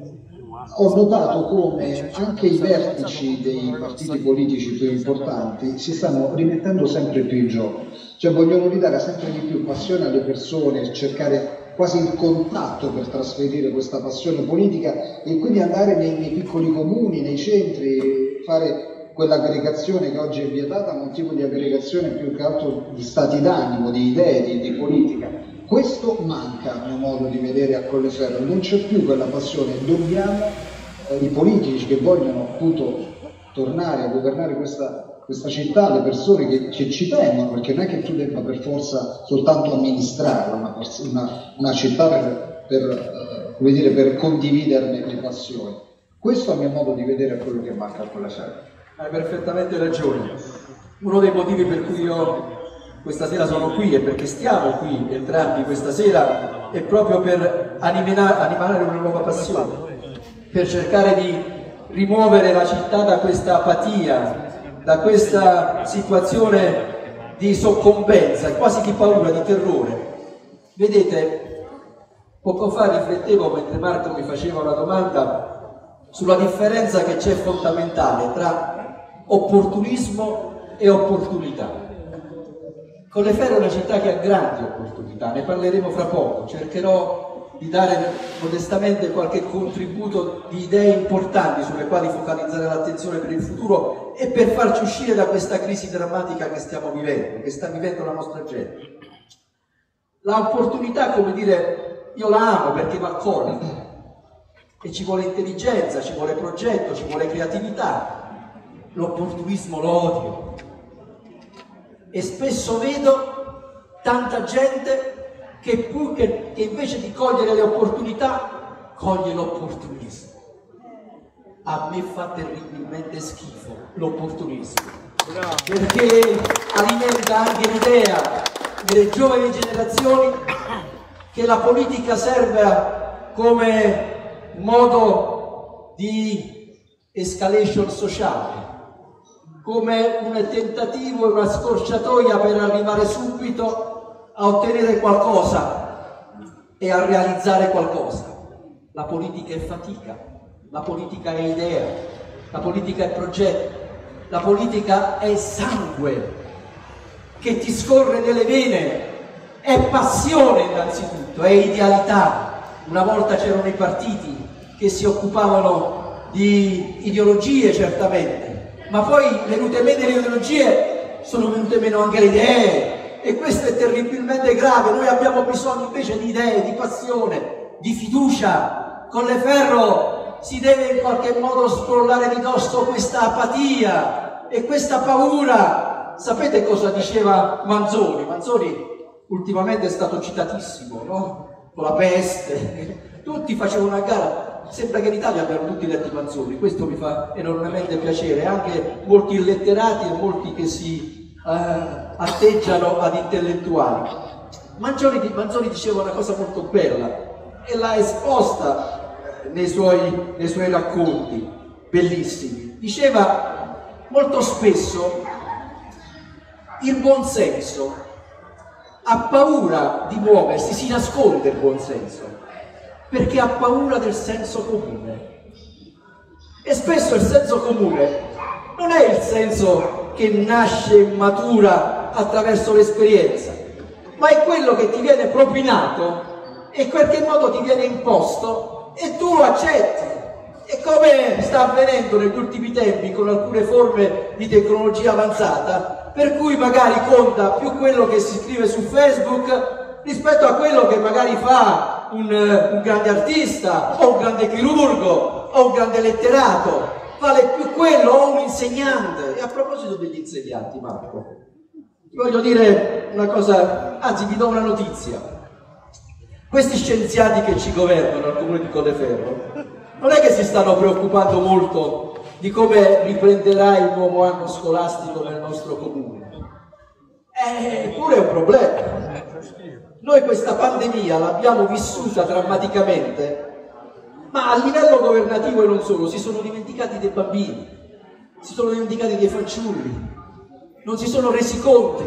ho notato come anche i vertici dei partiti politici più importanti si stanno rimettendo sempre più in gioco, cioè vogliono ridare sempre di più passione alle persone, cercare quasi il contatto per trasferire questa passione politica e quindi andare nei piccoli comuni, nei centri, fare quell'aggregazione che oggi è vietata, ma un tipo di aggregazione più che altro di stati d'animo, di idee, di politica. Questo manca a mio modo di vedere a Colleferro, non c'è più quella passione. Dobbiamo, i politici che vogliono appunto tornare a governare questa città, le persone che ci tengono, perché non è che tu debba per forza soltanto amministrare una città per condividerne le passioni. Questo a mio modo di vedere è quello che manca a Colleferro. Hai perfettamente ragione. Uno dei motivi per cui io questa sera sono qui e perché stiamo qui entrambi questa sera è proprio per animare una nuova passione, per cercare di rimuovere la città da questa apatia, da questa situazione di soccombenza, quasi di paura, di terrore. Vedete, poco fa riflettevo mentre Marco mi faceva una domanda sulla differenza che c'è fondamentale tra opportunismo e opportunità. Colleferro è una città che ha grandi opportunità, ne parleremo fra poco, cercherò di dare modestamente qualche contributo di idee importanti sulle quali focalizzare l'attenzione per il futuro e per farci uscire da questa crisi drammatica che stiamo vivendo, che sta vivendo la nostra gente. L'opportunità, come dire, io la amo perché va accolta e ci vuole intelligenza, ci vuole progetto, ci vuole creatività. L'opportunismo lo odio e spesso vedo tanta gente che invece di cogliere le opportunità coglie l'opportunismo. A me fa terribilmente schifo l'opportunismo. perché alimenta anche l'idea delle giovani generazioni che la politica serve come modo di escalation sociale, come un tentativo e una scorciatoia per arrivare subito a ottenere qualcosa e a realizzare qualcosa. La politica è fatica, la politica è idea, la politica è progetto, la politica è sangue che ti scorre nelle vene, è passione innanzitutto, è idealità. Una volta c'erano i partiti che si occupavano di ideologie certamente, ma poi venute meno le ideologie sono venute meno anche le idee, e questo è terribilmente grave. Noi abbiamo bisogno invece di idee, di passione, di fiducia. Colleferro si deve in qualche modo scrollare di dosso questa apatia e questa paura. Sapete cosa diceva Manzoni? Manzoni ultimamente è stato citatissimo, no? Con la peste, tutti facevano una gara. Sembra che in Italia abbiano tutti letto Manzoni, questo mi fa enormemente piacere, anche molti illetterati e molti che si atteggiano ad intellettuali. Manzoni diceva una cosa molto bella e l'ha esposta nei suoi racconti bellissimi. Diceva molto spesso: il buonsenso ha paura di muoversi, si nasconde il buonsenso perché ha paura del senso comune, e spesso il senso comune non è il senso che nasce e matura attraverso l'esperienza, ma è quello che ti viene propinato e in qualche modo ti viene imposto e tu lo accetti. E come sta avvenendo negli ultimi tempi con alcune forme di tecnologia avanzata, per cui magari conta più quello che si scrive su Facebook rispetto a quello che magari fa un grande artista o un grande chirurgo o un grande letterato, vale più quello o un insegnante. E a proposito degli insegnanti, Marco, ti voglio dire una cosa, anzi vi do una notizia. Questi scienziati che ci governano al comune di Colleferro non è che si stanno preoccupando molto di come riprenderà il nuovo anno scolastico nel nostro comune. Eppure è un problema. Noi questa pandemia l'abbiamo vissuta drammaticamente, ma a livello governativo e non solo, si sono dimenticati dei bambini, si sono dimenticati dei fanciulli, non si sono resi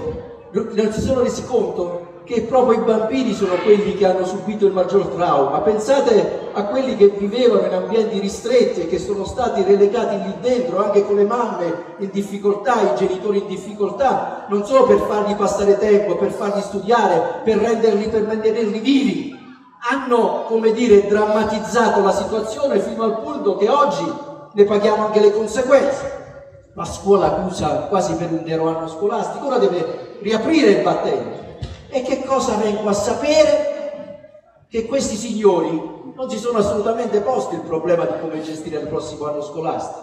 conto che proprio i bambini sono quelli che hanno subito il maggior trauma. Pensate a quelli che vivevano in ambienti ristretti e che sono stati relegati lì dentro, anche con le mamme in difficoltà, i genitori in difficoltà, non solo per fargli passare tempo, per fargli studiare, per mantenerli vivi. Hanno, come dire, drammatizzato la situazione fino al punto che oggi ne paghiamo anche le conseguenze. La scuola chiusa quasi per un intero anno scolastico, ora deve riaprire il battente. E che cosa vengo a sapere? Che questi signori non si sono assolutamente posti il problema di come gestire il prossimo anno scolastico.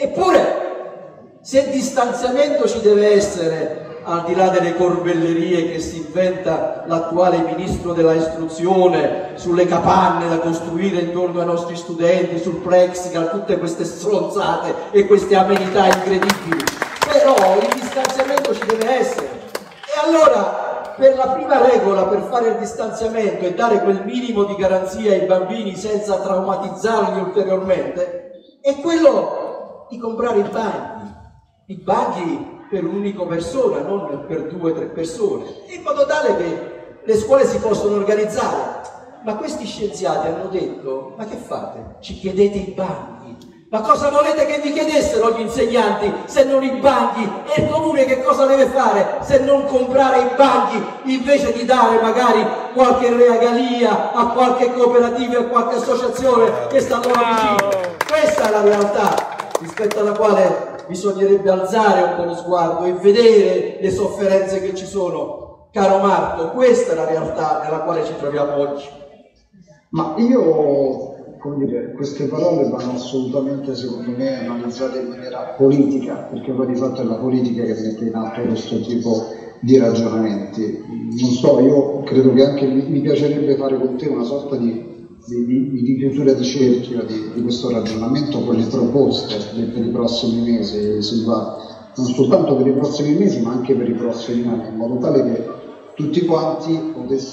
Eppure, se il distanziamento ci deve essere, al di là delle corbellerie che si inventa l'attuale ministro della istruzione sulle capanne da costruire intorno ai nostri studenti, sul Plexical, tutte queste stronzate e queste amenità incredibili, però il distanziamento ci deve essere. E allora, per la prima regola per fare il distanziamento e dare quel minimo di garanzia ai bambini senza traumatizzarli ulteriormente, è quello di comprare i banchi per un'unica persona, non per 2 o 3 persone, in modo tale che le scuole si possono organizzare. Ma questi scienziati hanno detto: ma che fate? Ci chiedete i banchi? Ma cosa volete che vi chiedessero gli insegnanti se non i banchi? E il comune che cosa deve fare se non comprare i banchi invece di dare magari qualche regalia a qualche cooperativa, a qualche associazione che sta loro vicino? Questa è la realtà rispetto alla quale bisognerebbe alzare un po' lo sguardo e vedere le sofferenze che ci sono. Caro Marco, questa è la realtà nella quale ci troviamo oggi. Ma io, come dire, queste parole vanno assolutamente, secondo me, analizzate in maniera politica, perché poi di fatto è la politica che mette in atto questo tipo di ragionamenti. Non so, io credo che anche mi piacerebbe fare con te una sorta di chiusura di cerchio di questo ragionamento con le proposte per i prossimi mesi, Silvano. non soltanto per i prossimi mesi ma anche per i prossimi anni, in modo tale che tutti quanti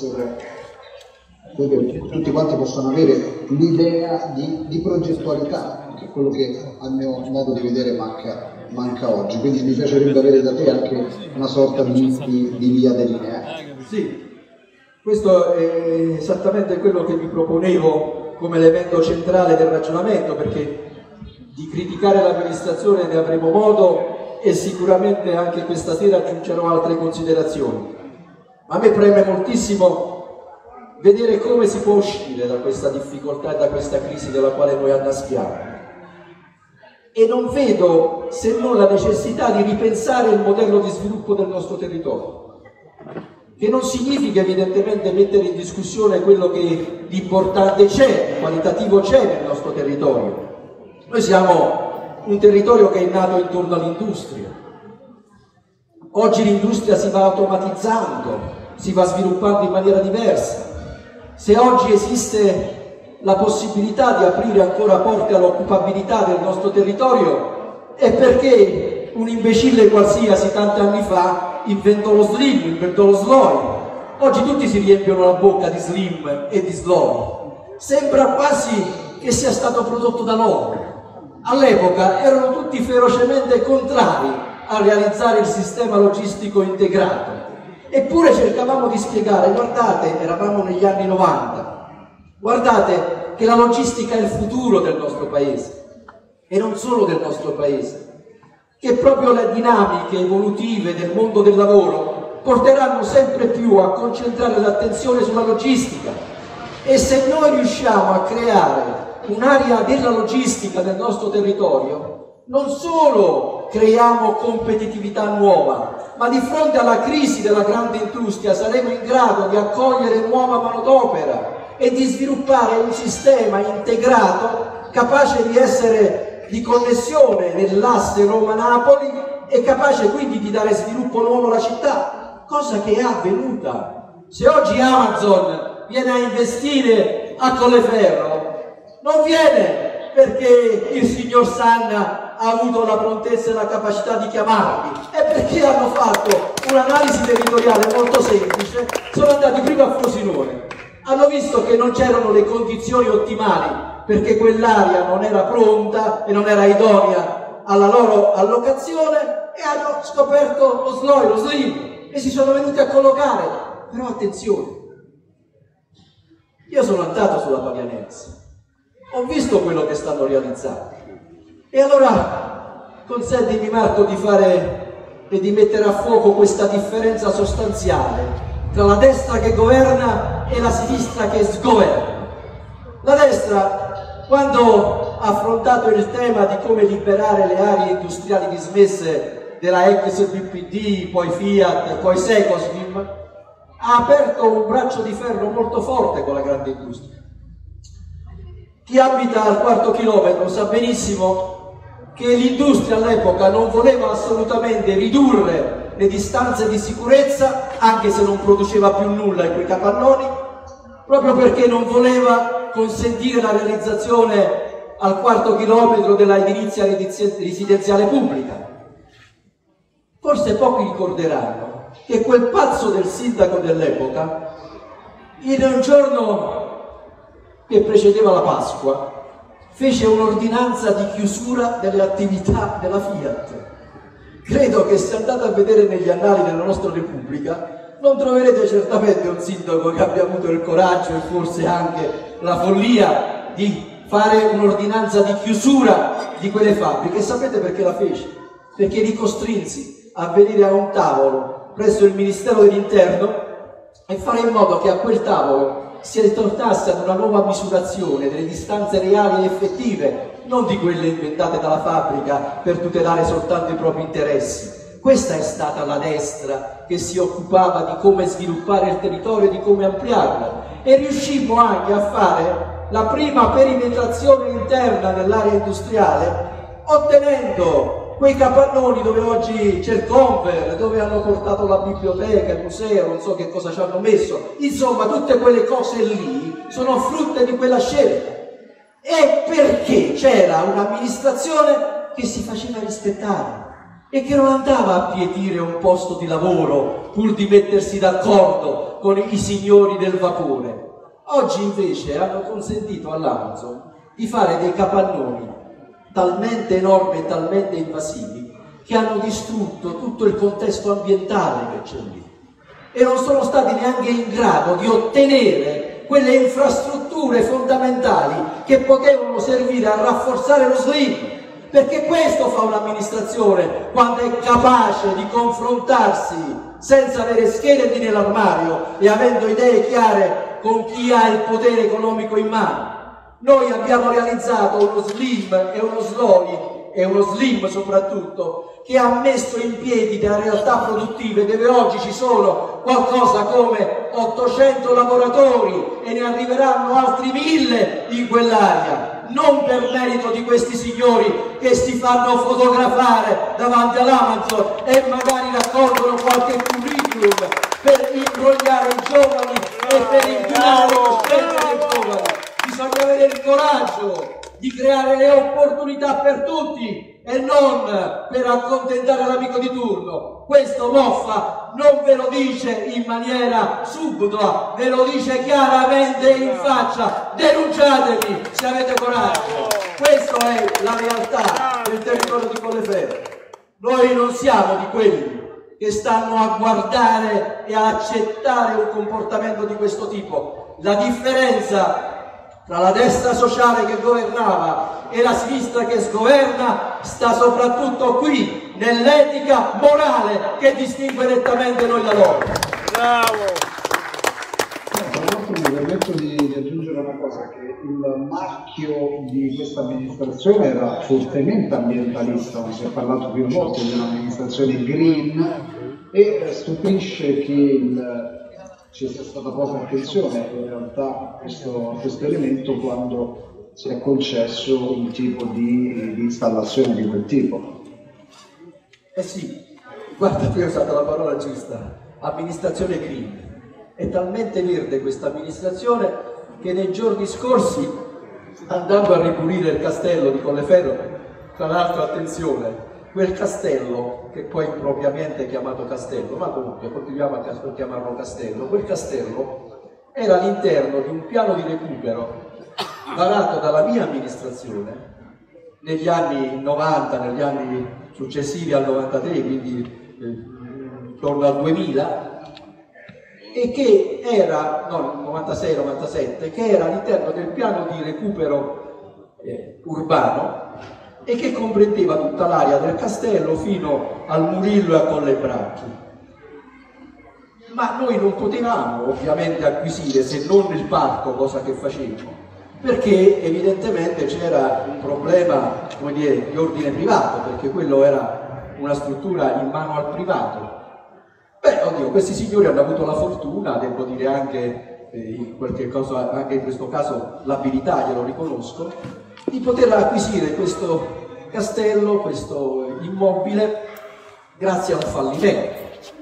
possano avere l'idea di progettualità, che è quello che a mio modo di vedere manca oggi. Quindi mi piacerebbe avere da te anche una sorta di via delineata. Sì, questo è esattamente quello che mi proponevo come elemento centrale del ragionamento, perché di criticare l'amministrazione ne avremo modo e sicuramente anche questa sera aggiungerò altre considerazioni. A me preme moltissimo vedere come si può uscire da questa difficoltà e da questa crisi della quale noi annaschiamo. E non vedo se non la necessità di ripensare il modello di sviluppo del nostro territorio, che non significa evidentemente mettere in discussione quello che di importante c'è, di qualitativo c'è nel nostro territorio. Noi siamo un territorio che è nato intorno all'industria. Oggi l'industria si va automatizzando, si va sviluppando in maniera diversa. Se oggi esiste la possibilità di aprire ancora porte all'occupabilità del nostro territorio è perché un imbecille qualsiasi tanti anni fa inventò lo slim, inventò lo slow. Oggi tutti si riempiono la bocca di slim e di slow. Sembra quasi che sia stato prodotto da loro. All'epoca erano tutti ferocemente contrari a realizzare il sistema logistico integrato. Eppure cercavamo di spiegare, guardate, eravamo negli anni 90, guardate che la logistica è il futuro del nostro paese, e non solo del nostro paese, che proprio le dinamiche evolutive del mondo del lavoro porteranno sempre più a concentrare l'attenzione sulla logistica. E se noi riusciamo a creare un'area della logistica nel nostro territorio, non solo creiamo competitività nuova, ma di fronte alla crisi della grande industria saremo in grado di accogliere nuova manodopera e di sviluppare un sistema integrato capace di essere di connessione nell'asse Roma-Napoli e capace quindi di dare sviluppo nuovo alla città, cosa che è avvenuta. Se oggi Amazon viene a investire a Colleferro, non viene perché il signor Sanna ha avuto la prontezza e la capacità di chiamarli, è perché hanno fatto un'analisi territoriale molto semplice, sono andati prima a Frosinone, hanno visto che non c'erano le condizioni ottimali perché quell'area non era pronta e non era idonea alla loro allocazione e hanno scoperto lo slow e lo slim e si sono venuti a collocare. Però attenzione, io sono andato sulla Pavianense, ho visto quello che stanno realizzando e allora consentimi Marco di fare e di mettere a fuoco questa differenza sostanziale tra la destra che governa e la sinistra che sgoverna. La destra, quando ha affrontato il tema di come liberare le aree industriali dismesse della ex PPD, poi Fiat, poi Secosvim, ha aperto un braccio di ferro molto forte con la grande industria. Chi abita al quarto chilometro sa benissimo che l'industria all'epoca non voleva assolutamente ridurre le distanze di sicurezza, anche se non produceva più nulla in quei capannoni, proprio perché non voleva consentire la realizzazione al quarto chilometro della edilizia residenziale pubblica. Forse pochi ricorderanno che quel pazzo del sindaco dell'epoca, in un giorno che precedeva la Pasqua, fece un'ordinanza di chiusura delle attività della Fiat. Credo che se andate a vedere negli annali della nostra Repubblica non troverete certamente un sindaco che abbia avuto il coraggio e forse anche la follia di fare un'ordinanza di chiusura di quelle fabbriche. E sapete perché la fece? Perché li costrinsi a venire a un tavolo presso il Ministero dell'Interno e fare in modo che a quel tavolo si ritornasse ad una nuova misurazione delle distanze reali e effettive, non di quelle inventate dalla fabbrica per tutelare soltanto i propri interessi. Questa è stata la destra che si occupava di come sviluppare il territorio e di come ampliarlo, e riuscimmo anche a fare la prima perimetrazione interna dell'area industriale, ottenendo quei capannoni dove oggi c'è il Conver, dove hanno portato la biblioteca, il museo, non so che cosa ci hanno messo, insomma tutte quelle cose lì sono frutto di quella scelta. E perché c'era un'amministrazione che si faceva rispettare e che non andava a pietire un posto di lavoro pur di mettersi d'accordo con i signori del vapore. Oggi invece hanno consentito all'Amazon di fare dei capannoni talmente enormi e talmente invasivi che hanno distrutto tutto il contesto ambientale che c'è lì e non sono stati neanche in grado di ottenere quelle infrastrutture fondamentali che potevano servire a rafforzare lo SLIM, perché questo fa un'amministrazione quando è capace di confrontarsi senza avere scheletri nell'armadio e avendo idee chiare con chi ha il potere economico in mano. Noi abbiamo realizzato uno SLIM e uno SLOI, e uno SLIM soprattutto, che ha messo in piedi delle realtà produttive dove oggi ci sono qualcosa come 800 lavoratori e ne arriveranno altri 1000 in quell'area, non per merito di questi signori che si fanno fotografare davanti all'Amazon e magari raccolgono qualche curriculum per imbrogliare i giovani e per inquinare lo spendere dei giovani. Bisogna avere il coraggio di creare le opportunità per tutti e non per accontentare l'amico di turno. Questo Moffa non ve lo dice in maniera subdola, ve lo dice chiaramente in faccia: denunciatemi se avete coraggio. Questa è la realtà del territorio di Colleferro. Noi non siamo di quelli che stanno a guardare e a accettare un comportamento di questo tipo. La differenza tra la destra sociale che governava e la sinistra che sgoverna sta soprattutto qui, nell'etica morale che distingue nettamente noi da loro. Bravo! Tra l'altro mi permetto di aggiungere una cosa, che il marchio di questa amministrazione era fortemente ambientalista, si è parlato più volte di un'amministrazione green e stupisce che ci sia stata poca attenzione in realtà a questo elemento quando si è concesso un tipo di installazione di quel tipo. Eh sì, guarda, qui ho usato la parola giusta, amministrazione green. È talmente verde questa amministrazione che nei giorni scorsi, andando a ripulire il castello di Colleferro, tra l'altro attenzione, quel castello, che poi impropriamente è chiamato castello, ma comunque continuiamo a chiamarlo castello, quel castello era all'interno di un piano di recupero varato dalla mia amministrazione negli anni 90, negli anni successivi al 93, quindi intorno al 2000, e che era, no, 96-97, che era all'interno del piano di recupero urbano e che comprendeva tutta l'area del castello fino al Murillo e a Colle Branchi. Ma noi non potevamo ovviamente acquisire se non il parco, cosa che facevamo, perché evidentemente c'era un problema, come dire, di ordine privato, perché quello era una struttura in mano al privato. Beh, oddio, questi signori hanno avuto la fortuna, devo dire anche in qualche cosa, anche in questo caso l'abilità, glielo riconosco, di poter acquisire questo castello, questo immobile, grazie a un fallimento,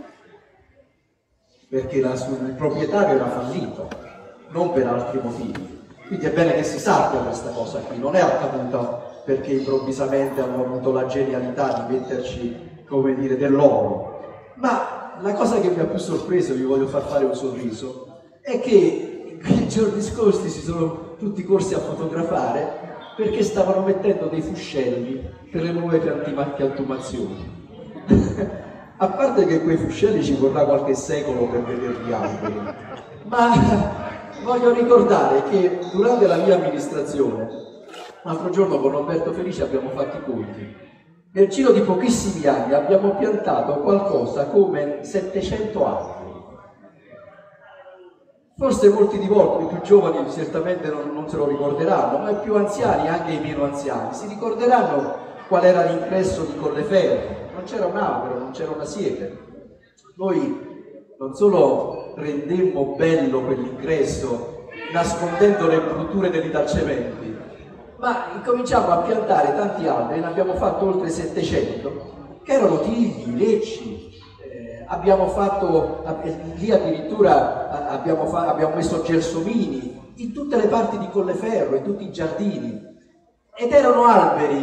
perché il proprietario era fallito, non per altri motivi. Quindi è bene che si sappia questa cosa qui, non è accaduta perché improvvisamente hanno avuto la genialità di metterci, come dire, dell'oro. Ma la cosa che mi ha più sorpreso, vi voglio far fare un sorriso, è che i giorni scorsi si sono tutti corsi a fotografare perché stavano mettendo dei fuscelli per le nuove piantumazioni. A parte che quei fuscelli ci vorrà qualche secolo per vedere gli alberi, ma voglio ricordare che durante la mia amministrazione, l'altro giorno con Roberto Felice abbiamo fatto i conti, nel giro di pochissimi anni abbiamo piantato qualcosa come 700 alberi. Forse molti di voi, i più giovani certamente non se lo ricorderanno, ma i più anziani, anche i meno anziani, si ricorderanno qual era l'ingresso di Colleferro. Non c'era un albero, non c'era una siepe. Noi non solo rendemmo bello quell'ingresso nascondendo le brutture degli talcementi, ma incominciamo a piantare tanti alberi, ne abbiamo fatto oltre 700, che erano tigli, lecci. Abbiamo fatto, lì addirittura abbiamo messo gelsomini in tutte le parti di Colleferro, in tutti i giardini, ed erano alberi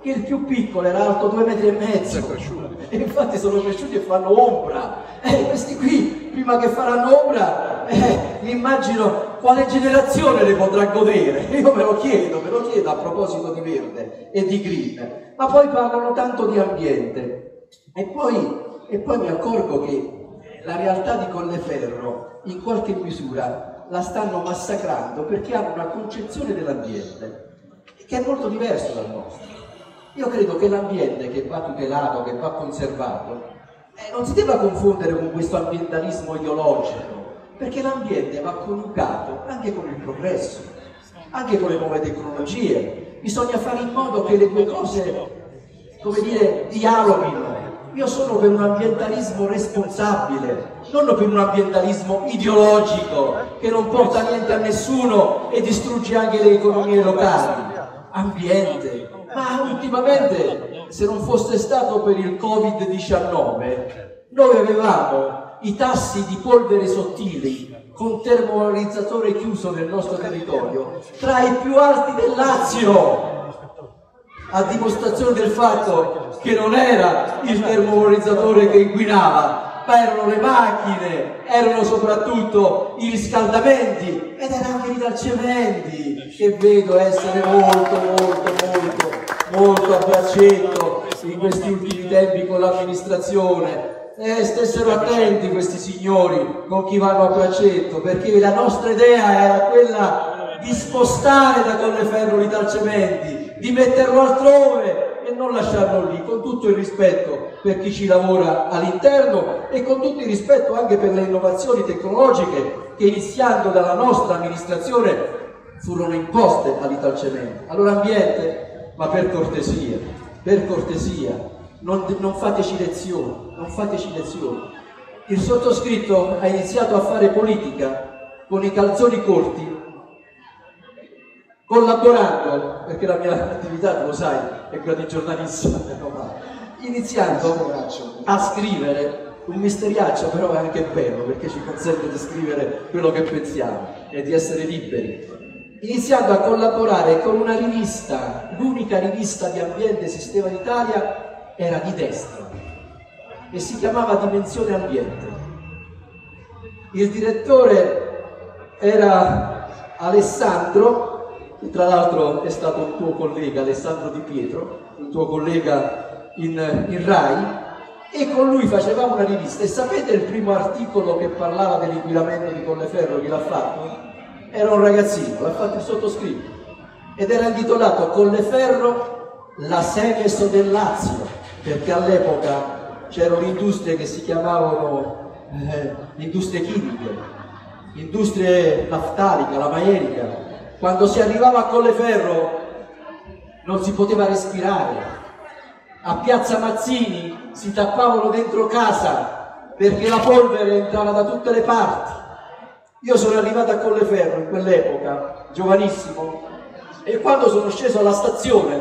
che il più piccolo era alto 2,5 metri, e infatti sono cresciuti e fanno ombra. Questi qui, prima che faranno ombra, mi immagino quale generazione ne potrà godere. Io me lo chiedo a proposito di verde e di green. Ma poi parlano tanto di ambiente, e poi mi accorgo che la realtà di Colleferro in qualche misura la stanno massacrando, perché hanno una concezione dell'ambiente che è molto diverso dal nostro. Io credo che l'ambiente che va tutelato, che va conservato, non si debba confondere con questo ambientalismo ideologico, perché l'ambiente va coniugato anche con il progresso, anche con le nuove tecnologie. Bisogna fare in modo che le due cose, come dire, dialoghino. Io sono per un ambientalismo responsabile, non per un ambientalismo ideologico che non porta niente a nessuno e distrugge anche le economie locali. Ambiente. Ma ultimamente, se non fosse stato per il Covid-19, noi avevamo i tassi di polvere sottili con termovalorizzatore chiuso nel nostro territorio tra i più alti del Lazio, a dimostrazione del fatto che non era il termovalorizzatore che inquinava, ma erano le macchine, erano soprattutto i riscaldamenti, ed erano anche i ritalcementi, che vedo essere molto a braccetto in questi ultimi tempi con l'amministrazione. Stessero attenti questi signori con chi vanno a braccetto, perché la nostra idea era quella di spostare da Colleferro i ritalcementi, di metterlo altrove e non lasciarlo lì, con tutto il rispetto per chi ci lavora all'interno e con tutto il rispetto anche per le innovazioni tecnologiche che, iniziando dalla nostra amministrazione, furono imposte all'Italcementi. Allora ambiente, ma per cortesia, non fateci lezioni, non fateci lezioni. Il sottoscritto ha iniziato a fare politica con i calzoni corti, collaborando, perché la mia attività, tu lo sai, è quella di giornalista, iniziando a scrivere un misteriaccio, però è anche bello perché ci consente di scrivere quello che pensiamo e di essere liberi. Iniziando a collaborare con una rivista, l'unica rivista di ambiente e sistema d'Italia era di destra e si chiamava Dimensione Ambiente. Il direttore era Alessandro, che tra l'altro è stato un tuo collega, Alessandro Di Pietro, un tuo collega in Rai, e con lui facevamo una rivista. E sapete il primo articolo che parlava dell'inquinamento di Colleferro, chi l'ha fatto? Era un ragazzino, l'ha fatto il sottoscritto, ed era intitolato Colleferro, la Seveso del Lazio, perché all'epoca c'erano industrie che si chiamavano industrie chimiche, industrie naftaliche, la maierica. Quando si arrivava a Colleferro non si poteva respirare. A Piazza Mazzini si tappavano dentro casa perché la polvere entrava da tutte le parti. Io sono arrivato a Colleferro in quell'epoca, giovanissimo, e quando sono sceso alla stazione,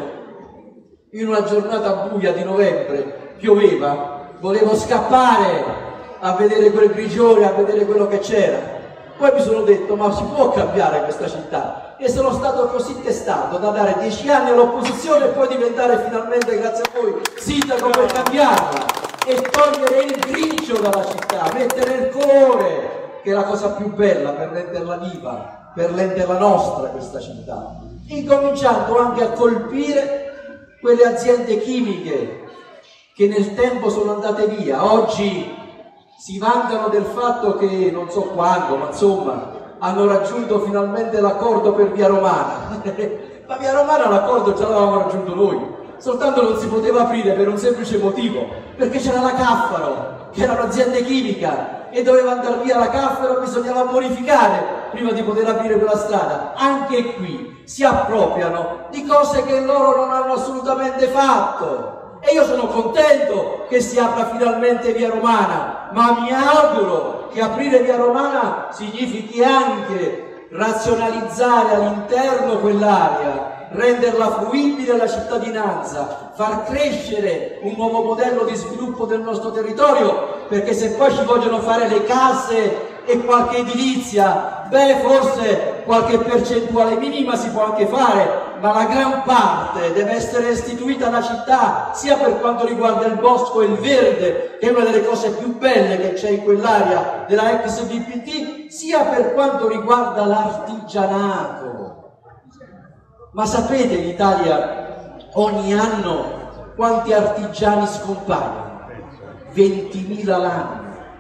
in una giornata buia di novembre, pioveva, volevo scappare a vedere quel grigiore, a vedere quello che c'era. Poi mi sono detto, ma si può cambiare questa città? E sono stato così testato da dare 10 anni all'opposizione e poi diventare finalmente, grazie a voi, sindaco per cambiarla e togliere il grigio dalla città, mettere il colore, che è la cosa più bella per renderla viva, per renderla nostra questa città, incominciando anche a colpire quelle aziende chimiche che nel tempo sono andate via. Oggi si vantano del fatto che, non so quando, ma insomma, hanno raggiunto finalmente l'accordo per Via Romana. Ma Via Romana l'accordo già l'avevamo raggiunto noi, soltanto non si poteva aprire per un semplice motivo, perché c'era la Caffaro, che era un'azienda chimica, e doveva andare via la Caffaro, bisognava bonificare prima di poter aprire quella strada. Anche qui si appropriano di cose che loro non hanno assolutamente fatto. E io sono contento che si apra finalmente Via Romana, ma mi auguro che aprire Via Romana significhi anche razionalizzare all'interno quell'area, renderla fruibile alla cittadinanza, far crescere un nuovo modello di sviluppo del nostro territorio, perché se poi ci vogliono fare le case e qualche edilizia, beh, forse qualche percentuale minima si può anche fare, ma la gran parte deve essere restituita alla città, sia per quanto riguarda il bosco e il verde, che è una delle cose più belle che c'è in quell'area della ex VPT, sia per quanto riguarda l'artigianato. Ma sapete in Italia ogni anno quanti artigiani scompaiono? 20.000 l'anno.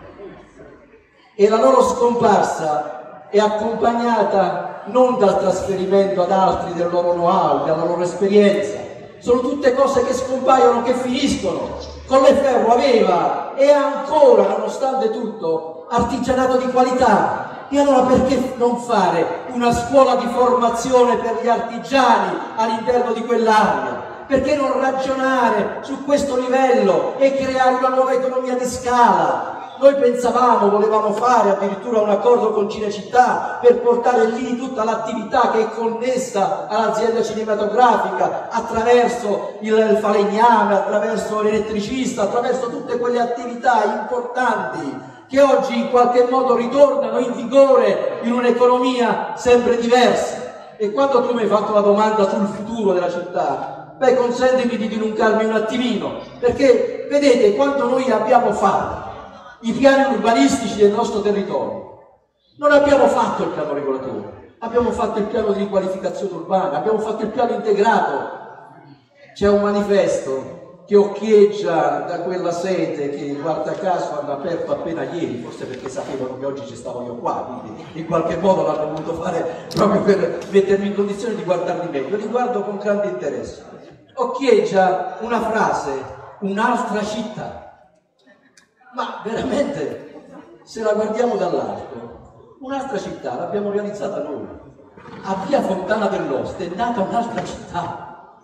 E la loro scomparsa è accompagnata non dal trasferimento ad altri del loro know-how, della loro esperienza. Sono tutte cose che scompaiono, che finiscono. Colleferro aveva e ha ancora, nonostante tutto, artigianato di qualità. E allora perché non fare una scuola di formazione per gli artigiani all'interno di quell'area? Perché non ragionare su questo livello e creare una nuova economia di scala? Noi pensavamo, volevamo fare addirittura un accordo con Cinecittà per portare lì tutta l'attività che è connessa all'azienda cinematografica attraverso il falegname, attraverso l'elettricista, attraverso tutte quelle attività importanti che oggi in qualche modo ritornano in vigore in un'economia sempre diversa. E quando tu mi hai fatto la domanda sul futuro della città, beh, consentimi di dilungarmi un attimino, perché vedete quando noi abbiamo fatto i piani urbanistici del nostro territorio, non abbiamo fatto il piano regolatore, abbiamo fatto il piano di riqualificazione urbana, abbiamo fatto il piano integrato. C'è un manifesto che occhieggia da quella sede che guarda caso hanno aperto appena ieri, forse perché sapevano che oggi ci stavo io qua, quindi in qualche modo l'hanno voluto fare proprio per mettermi in condizione di guardarli meglio. Li guardo con grande interesse. Occhieggia una frase, un'altra città. Ma veramente, se la guardiamo dall'alto, un'altra città l'abbiamo realizzata noi. A via Fontana dell'Oste è nata un'altra città,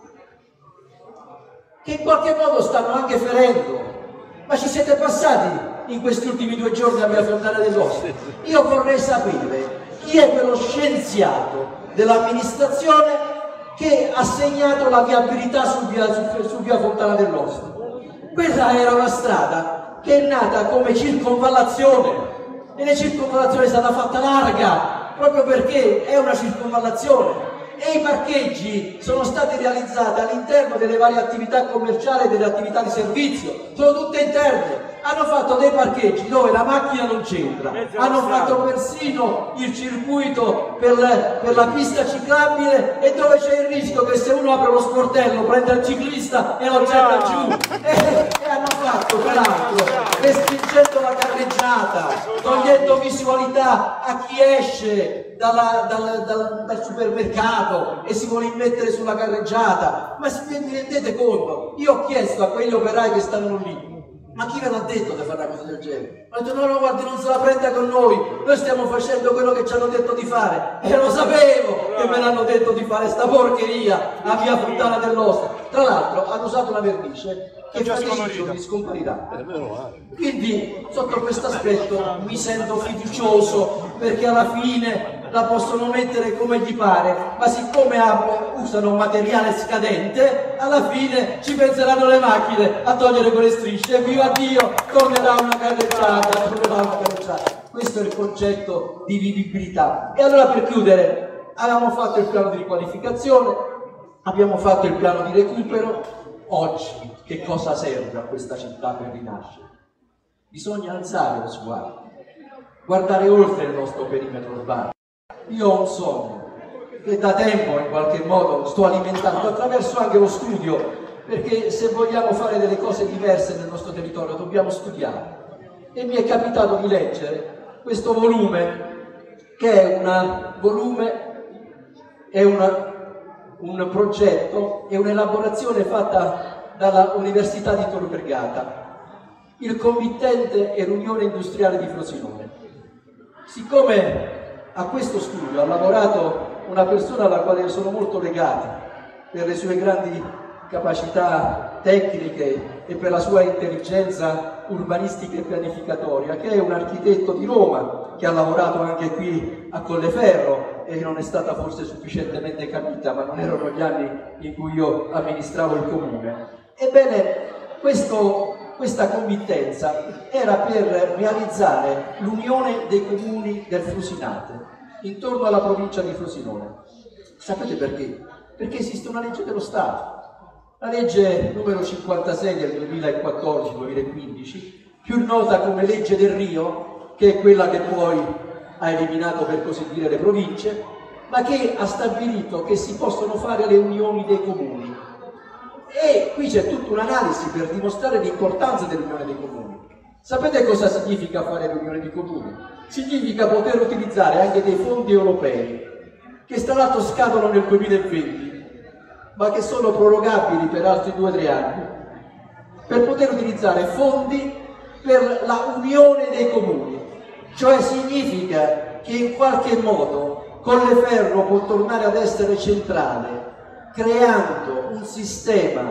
che in qualche modo stanno anche ferendo. Ma ci siete passati in questi ultimi 2 giorni a via Fontana dell'Oste? Io vorrei sapere chi è quello scienziato dell'amministrazione che ha segnato la viabilità su via Fontana dell'Oste. Quella era una strada che è nata come circonvallazione e la circonvallazione è stata fatta larga proprio perché è una circonvallazione e i parcheggi sono stati realizzati all'interno delle varie attività commerciali e delle attività di servizio, sono tutte interne. Hanno fatto dei parcheggi dove la macchina non c'entra, hanno fatto persino il circuito per la pista ciclabile e dove c'è il rischio che se uno apre lo sportello prenda il ciclista e lo getta giù. E hanno fatto peraltro restringendo la carreggiata, togliendo visualità a chi esce dal supermercato e si vuole immettere sulla carreggiata. Ma vi rendete conto? Io ho chiesto a quegli operai che stanno lì: ma chi ve l'ha detto di fare una cosa del genere? Ho detto no, guardi, non se la prenda con noi stiamo facendo quello che ci hanno detto di fare. E lo sapevo che me l'hanno detto di fare sta porcheria a via Fontana dell'Oste. Tra l'altro hanno usato una vernice che fra 10 giorni scomparirà. Quindi sotto questo aspetto mi sento fiducioso, perché alla fine la possono mettere come gli pare, ma siccome usano materiale scadente, alla fine ci penseranno le macchine a togliere quelle strisce e viva Dio, tornerà una carreggiata, Questo è il concetto di vivibilità. E allora, per chiudere, abbiamo fatto il piano di riqualificazione, abbiamo fatto il piano di recupero. Oggi che cosa serve a questa città per rinascere? Bisogna alzare lo sguardo, guardare oltre il nostro perimetro urbano. Io ho un sogno che da tempo in qualche modo sto alimentando attraverso anche lo studio, perché se vogliamo fare delle cose diverse nel nostro territorio dobbiamo studiare. E mi è capitato di leggere questo volume, che è un progetto e un'elaborazione fatta dalla Università di Tor Vergata, il committente e l'Unione Industriale di Frosinone. Siccome a questo studio ha lavorato una persona alla quale sono molto legato per le sue grandi capacità tecniche e per la sua intelligenza urbanistica e pianificatoria, che è un architetto di Roma che ha lavorato anche qui a Colleferro e non è stata forse sufficientemente capita, ma non erano gli anni in cui io amministravo il comune. Ebbene, questa committenza era per realizzare l'unione dei comuni del Frusinate intorno alla provincia di Frosinone. Sapete perché? Perché esiste una legge dello Stato, la legge numero 56 del 2014-2015, più nota come legge del Rio, che è quella che poi ha eliminato per così dire le province, ma che ha stabilito che si possono fare le unioni dei comuni. E qui c'è tutta un'analisi per dimostrare l'importanza dell'unione dei comuni. Sapete cosa significa fare l'unione dei comuni? Significa poter utilizzare anche dei fondi europei, che tra l'altro scadono nel 2020, ma che sono prorogabili per altri 2 o 3 anni, per poter utilizzare fondi per la unione dei comuni. Cioè significa che in qualche modo Colleferro può tornare ad essere centrale, creando un sistema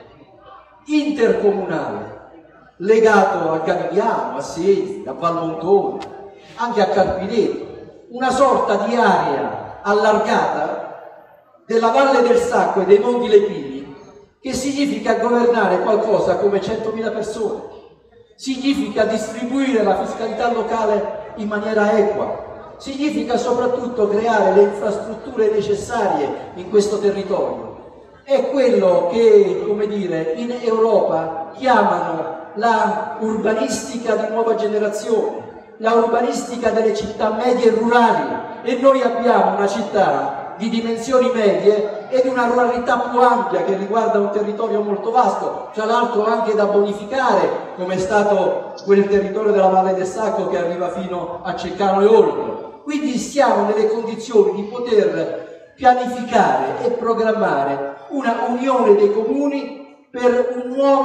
intercomunale legato a Canigliano, a Sesi, a Valmontone, anche a Carpineto, una sorta di area allargata della Valle del Sacco e dei Monti Lepini, che significa governare qualcosa come 100.000 persone, significa distribuire la fiscalità locale in maniera equa, significa soprattutto creare le infrastrutture necessarie in questo territorio. È quello che, come dire, in Europa chiamano la urbanistica di nuova generazione, la urbanistica delle città medie e rurali, e noi abbiamo una città di dimensioni medie ed una ruralità più ampia che riguarda un territorio molto vasto, tra l'altro anche da bonificare, come è stato quel territorio della Valle del Sacco che arriva fino a Ceccano e oltre. Quindi siamo nelle condizioni di poter pianificare e programmare una unione dei comuni per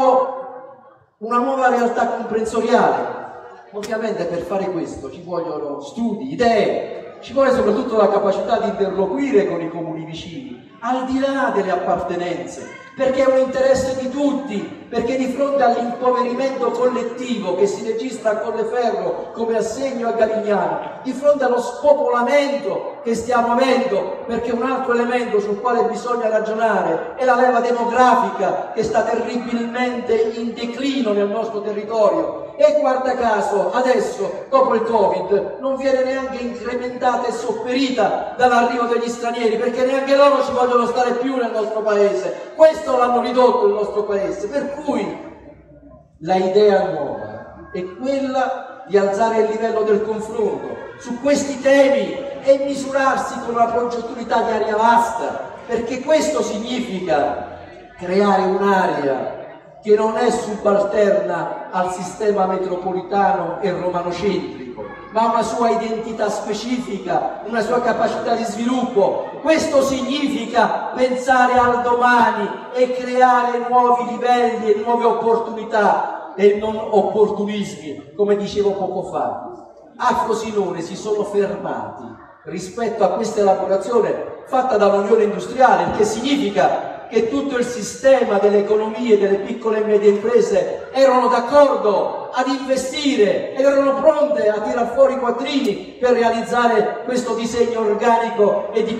una nuova realtà comprensoriale. Ovviamente per fare questo ci vogliono studi, idee, ci vuole soprattutto la capacità di interloquire con i comuni vicini, al di là delle appartenenze, perché è un interesse di tutti, perché di fronte all'impoverimento collettivo che si registra a Colleferro come assegno a Garigliano, di fronte allo spopolamento che stiamo avendo, perché un altro elemento sul quale bisogna ragionare è la leva demografica che sta terribilmente in declino nel nostro territorio, e guarda caso adesso dopo il Covid non viene neanche incrementata e sopperita dall'arrivo degli stranieri, perché neanche loro ci vogliono stare più nel nostro paese. Questo l'hanno ridotto il nostro paese, per cui la idea nuova è quella di alzare il livello del confronto su questi temi e misurarsi con una progettualità di area vasta, perché questo significa creare un'area che non è subalterna al sistema metropolitano e romanocentrico, ma ha una sua identità specifica, una sua capacità di sviluppo. Questo significa pensare al domani e creare nuovi livelli e nuove opportunità e non opportunismi, come dicevo poco fa. A Frosinone si sono fermati rispetto a questa elaborazione fatta dall'Unione Industriale, il che significa che tutto il sistema delle economie, delle piccole e medie imprese erano d'accordo ad investire ed erano pronte a tirar fuori i quattrini per realizzare questo disegno organico e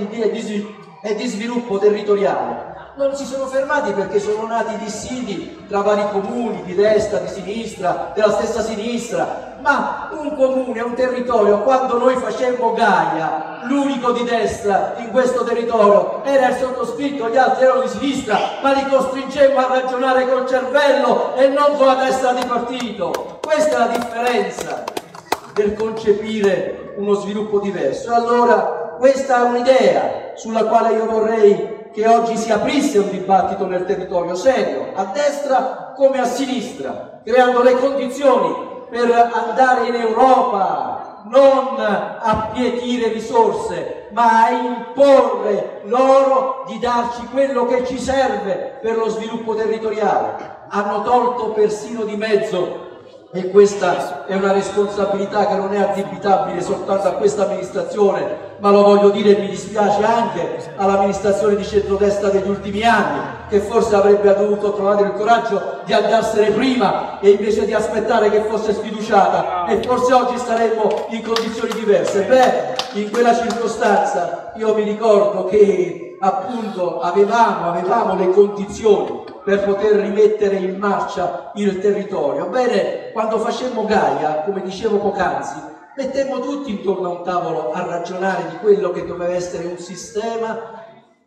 di sviluppo territoriale. Non si sono fermati perché sono nati dissidi tra vari comuni, di destra, di sinistra, della stessa sinistra, ma un comune, un territorio, quando noi facemmo Gaia, l'unico di destra in questo territorio era il sottoscritto, gli altri erano di sinistra, ma li costringemmo a ragionare col cervello e non con la testa di partito. Questa è la differenza del concepire uno sviluppo diverso. Allora questa è un'idea sulla quale io vorrei che oggi si aprisse un dibattito nel territorio serio, a destra come a sinistra, creando le condizioni per andare in Europa, non a appietire risorse, ma a imporre loro di darci quello che ci serve per lo sviluppo territoriale. Hanno tolto persino di mezzo, e questa è una responsabilità che non è addebitabile soltanto a questa amministrazione, ma lo voglio dire e mi dispiace anche all'amministrazione di centrodestra degli ultimi anni, che forse avrebbe dovuto trovare il coraggio di andarsene prima e invece di aspettare che fosse sfiduciata, e forse oggi saremmo in condizioni diverse. Beh, in quella circostanza io mi ricordo che appunto avevamo le condizioni per poter rimettere in marcia il territorio. Bene, quando facemmo Gaia, come dicevo poc'anzi, mettemmo tutti intorno a un tavolo a ragionare di quello che doveva essere un sistema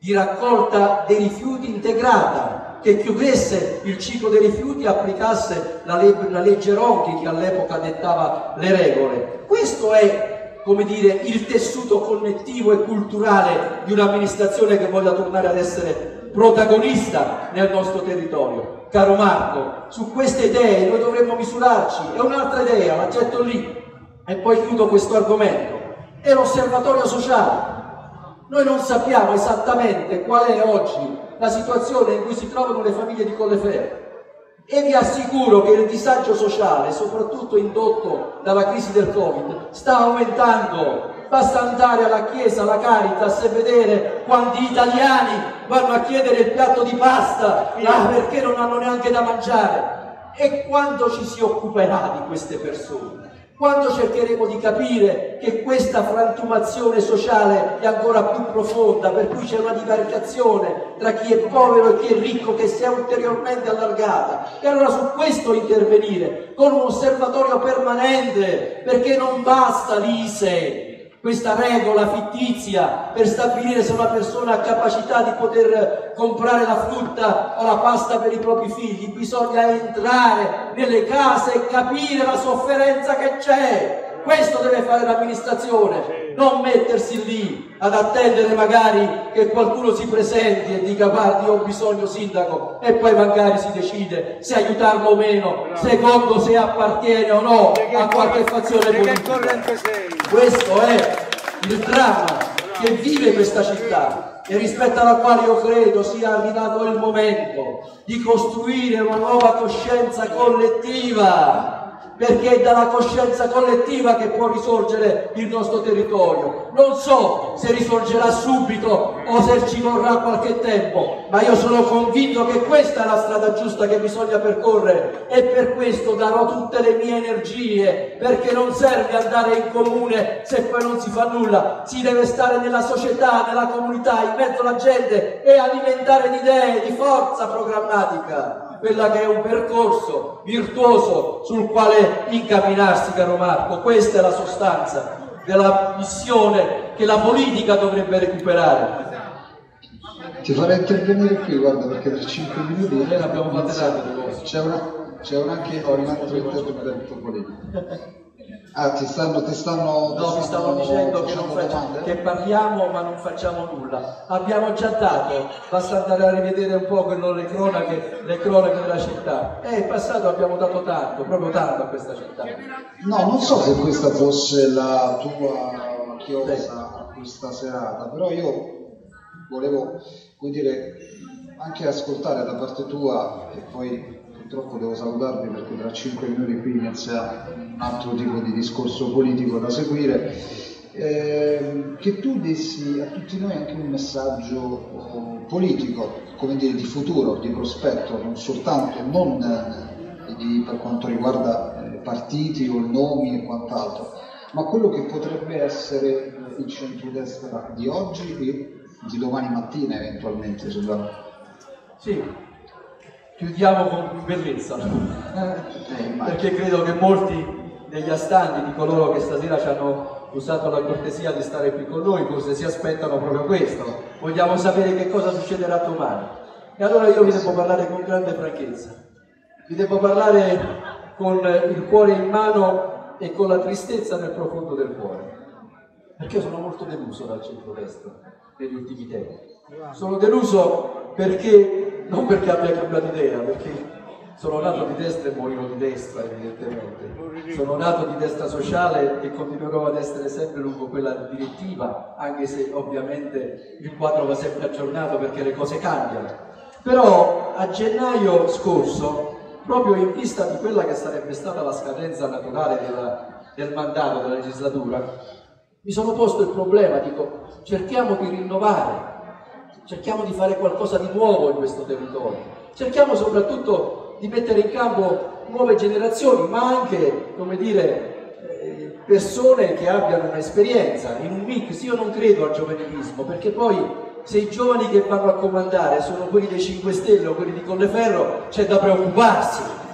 di raccolta dei rifiuti integrata, che chiudesse il ciclo dei rifiuti e applicasse la legge Ronchi che all'epoca dettava le regole. Questo è, come dire, il tessuto connettivo e culturale di un'amministrazione che voglia tornare ad essere protagonista nel nostro territorio. Caro Marco, su queste idee noi dovremmo misurarci. E un'altra idea, la getto lì e poi chiudo questo argomento, è l'osservatorio sociale. Noi non sappiamo esattamente qual è oggi la situazione in cui si trovano le famiglie di Colleferro e vi assicuro che il disagio sociale, soprattutto indotto dalla crisi del Covid, sta aumentando. Basta andare alla chiesa, alla Caritas e vedere quanti italiani vanno a chiedere il piatto di pasta perché non hanno neanche da mangiare. E quando ci si occuperà di queste persone? Quando cercheremo di capire che questa frantumazione sociale è ancora più profonda, per cui c'è una divaricazione tra chi è povero e chi è ricco che si è ulteriormente allargata, e allora su questo intervenire con un osservatorio permanente, perché non basta l'ISEE, questa regola fittizia per stabilire se una persona ha capacità di poter comprare la frutta o la pasta per i propri figli. Bisogna entrare nelle case e capire la sofferenza che c'è. Questo deve fare l'amministrazione, non mettersi lì ad attendere magari che qualcuno si presenti e dica guardi ho bisogno sindaco, e poi magari si decide se aiutarlo o meno secondo se appartiene o no a qualche fazione politica. Questo è il dramma che vive questa città e rispetto alla quale io credo sia arrivato il momento di costruire una nuova coscienza collettiva, perché è dalla coscienza collettiva che può risorgere il nostro territorio. Non so se risorgerà subito o se ci vorrà qualche tempo, ma io sono convinto che questa è la strada giusta che bisogna percorrere, e per questo darò tutte le mie energie, perché non serve andare in comune se poi non si fa nulla. Si deve stare nella società, nella comunità, in mezzo alla gente e alimentare di idee, di forza programmatica, quella che è un percorso virtuoso sul quale incamminarsi, caro Marco. Questa è la sostanza della missione che la politica dovrebbe recuperare. Ti farei intervenire qui, guarda, perché tra 5 minuti abbiamo fatto c'è anche un altro intervento politico. Ah, ti stanno no, mi stanno dicendo che parliamo ma non facciamo nulla. Abbiamo già dato, basta andare a rivedere un po' le cronache della città. In passato abbiamo dato tanto, proprio tanto a questa città. No, non so se questa fosse la tua chiosa a questa serata, però io volevo, come dire, anche ascoltare da parte tua, e poi purtroppo devo salutarvi perché tra 5 minuti qui inizia un altro tipo di discorso politico da seguire, che tu dessi a tutti noi anche un messaggio politico, come dire, di futuro, di prospetto, non soltanto per quanto riguarda partiti o nomi e quant'altro, ma quello che potrebbe essere il centrodestra di oggi e di domani mattina eventualmente. Sì. Chiudiamo con bellezza, perché credo che molti degli astanti, di coloro che stasera ci hanno usato la cortesia di stare qui con noi, forse si aspettano proprio questo. Vogliamo sapere che cosa succederà domani. E allora io vi devo parlare con grande franchezza, vi devo parlare con il cuore in mano e con la tristezza nel profondo del cuore, perché io sono molto deluso dal centrodestra negli ultimi tempi. Sono deluso perché non perché abbia cambiato idea, perché sono nato di destra e morirò di destra, evidentemente. Sono nato di destra sociale e continuerò ad essere sempre lungo quella direttiva, anche se ovviamente il quadro va sempre aggiornato perché le cose cambiano. Però a gennaio scorso, proprio in vista di quella che sarebbe stata la scadenza naturale del mandato della legislatura, mi sono posto il problema, dico, cerchiamo di rinnovare, cerchiamo di fare qualcosa di nuovo in questo territorio, cerchiamo soprattutto di mettere in campo nuove generazioni, ma anche, come dire, persone che abbiano un'esperienza in un mix. Io non credo al giovanilismo, perché poi se i giovani che vanno a comandare sono quelli dei 5 Stelle o quelli di Colleferro c'è da preoccuparsi,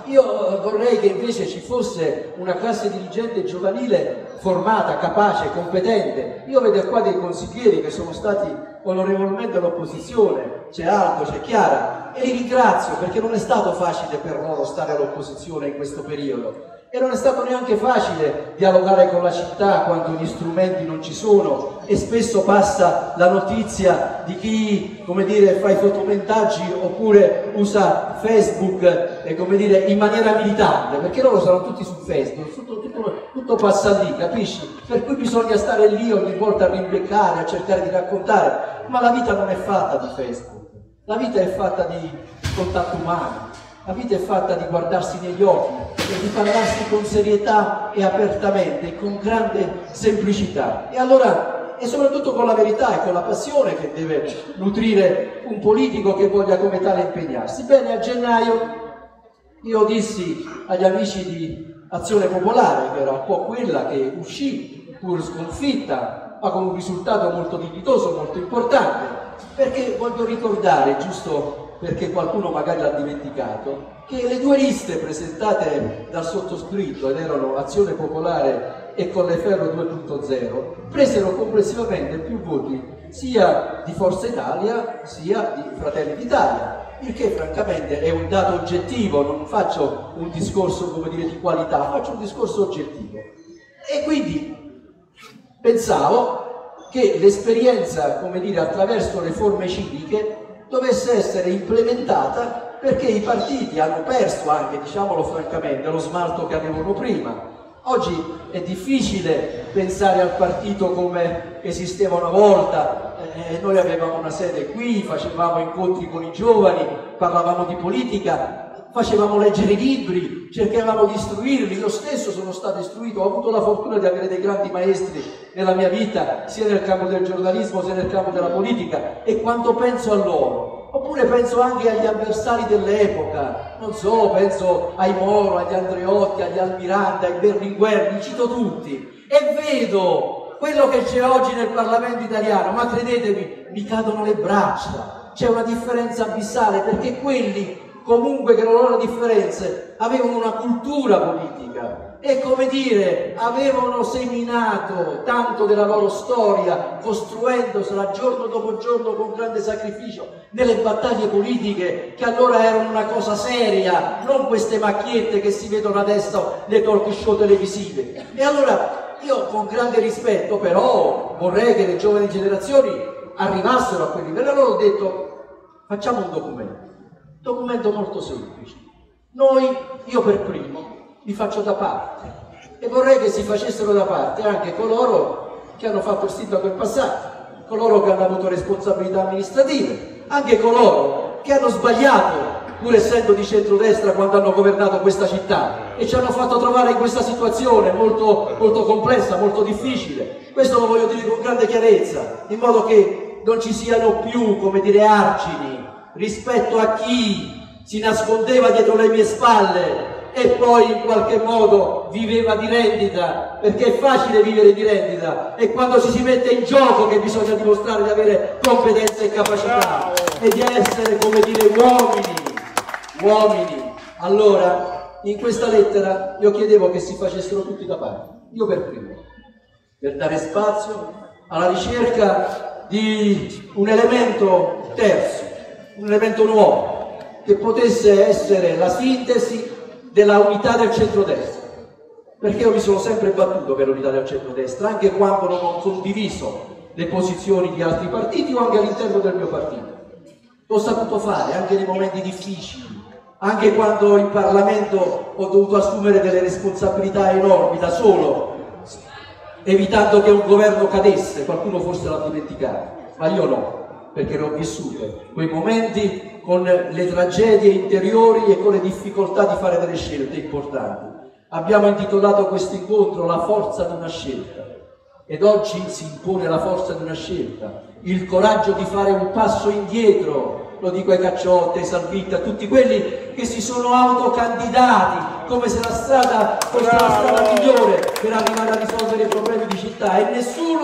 io vorrei che invece ci fosse una classe dirigente giovanile formata, capace, competente. Io vedo qua dei consiglieri che sono stati onorevolmente all'opposizione, c'è Aldo, c'è Chiara, e li ringrazio perché non è stato facile per loro stare all'opposizione in questo periodo. E non è stato neanche facile dialogare con la città quando gli strumenti non ci sono e spesso passa la notizia di chi, come dire, fa i fotomontaggi oppure usa Facebook, come dire, in maniera militante, perché loro sono tutti su Facebook, tutto passa lì, capisci? Per cui bisogna stare lì ogni volta a rimbeccare, a cercare di raccontare, ma la vita non è fatta di Facebook, la vita è fatta di contatto umano. La vita è fatta di guardarsi negli occhi e di parlarsi con serietà e apertamente, con grande semplicità. E allora, e soprattutto con la verità e con la passione che deve nutrire un politico che voglia come tale impegnarsi. Bene, a gennaio io dissi agli amici di Azione Popolare, che era un po' quella che uscì, pur sconfitta, ma con un risultato molto dignitoso, molto importante, perché voglio ricordare, giusto perché qualcuno magari l'ha dimenticato, che le due liste presentate dal sottoscritto, ed erano Azione Popolare e Colleferro 2.0, presero complessivamente più voti sia di Forza Italia sia di Fratelli d'Italia, il che francamente è un dato oggettivo, non faccio un discorso, come dire, di qualità, faccio un discorso oggettivo. E quindi pensavo che l'esperienza, come dire, attraverso le forme civiche dovesse essere implementata, perché i partiti hanno perso anche, diciamolo francamente, lo smalto che avevano prima. Oggi è difficile pensare al partito come esisteva una volta, noi avevamo una sede qui, facevamo incontri con i giovani, parlavamo di politica, facevamo leggere libri, cercavamo di istruirli. Io stesso sono stato istruito, ho avuto la fortuna di avere dei grandi maestri nella mia vita, sia nel campo del giornalismo sia nel campo della politica, e quando penso a loro, oppure penso anche agli avversari dell'epoca, non so, penso ai Moro, agli Andreotti, agli Almirante, ai Berlinguer, li cito tutti, e vedo quello che c'è oggi nel Parlamento italiano, ma credetemi, mi cadono le braccia, c'è una differenza abissale, perché quelli comunque che non loro differenze avevano una cultura politica e, come dire, avevano seminato tanto della loro storia, costruendosela giorno dopo giorno con grande sacrificio nelle battaglie politiche, che allora erano una cosa seria, non queste macchiette che si vedono adesso nei talk show televisive. E allora io, con grande rispetto, però vorrei che le giovani generazioni arrivassero a quel livello. Allora ho detto: facciamo un documento molto semplice. Io per primo, mi faccio da parte, e vorrei che si facessero da parte anche coloro che hanno fatto il sindaco in passato, coloro che hanno avuto responsabilità amministrative, anche coloro che hanno sbagliato, pur essendo di centrodestra, quando hanno governato questa città e ci hanno fatto trovare in questa situazione molto, molto complessa, molto difficile. Questo lo voglio dire con grande chiarezza, in modo che non ci siano più, come dire, argini rispetto a chi si nascondeva dietro le mie spalle e poi in qualche modo viveva di rendita, perché è facile vivere di rendita, e quando ci si mette in gioco che bisogna dimostrare di avere competenza e capacità e di essere, come dire, uomini. Allora, in questa lettera io chiedevo che si facessero tutti da parte, io per primo, per dare spazio alla ricerca di un elemento terzo, un elemento nuovo, che potesse essere la sintesi della unità del centrodestra, perché io mi sono sempre battuto per l'unità del centrodestra, anche quando non ho condiviso le posizioni di altri partiti o anche all'interno del mio partito. L'ho saputo fare anche nei momenti difficili, anche quando in Parlamento ho dovuto assumere delle responsabilità enormi da solo, evitando che un governo cadesse. Qualcuno forse l'ha dimenticato, ma io no, perché le ho vissute quei momenti con le tragedie interiori e con le difficoltà di fare delle scelte importanti. Abbiamo intitolato questo incontro La forza di una scelta, ed oggi si impone la forza di una scelta, il coraggio di fare un passo indietro. Lo dico ai Cacciotti, ai Salvitti, a tutti quelli che si sono autocandidati come se la strada fosse la strada migliore per arrivare a risolvere i problemi di città, e nessuno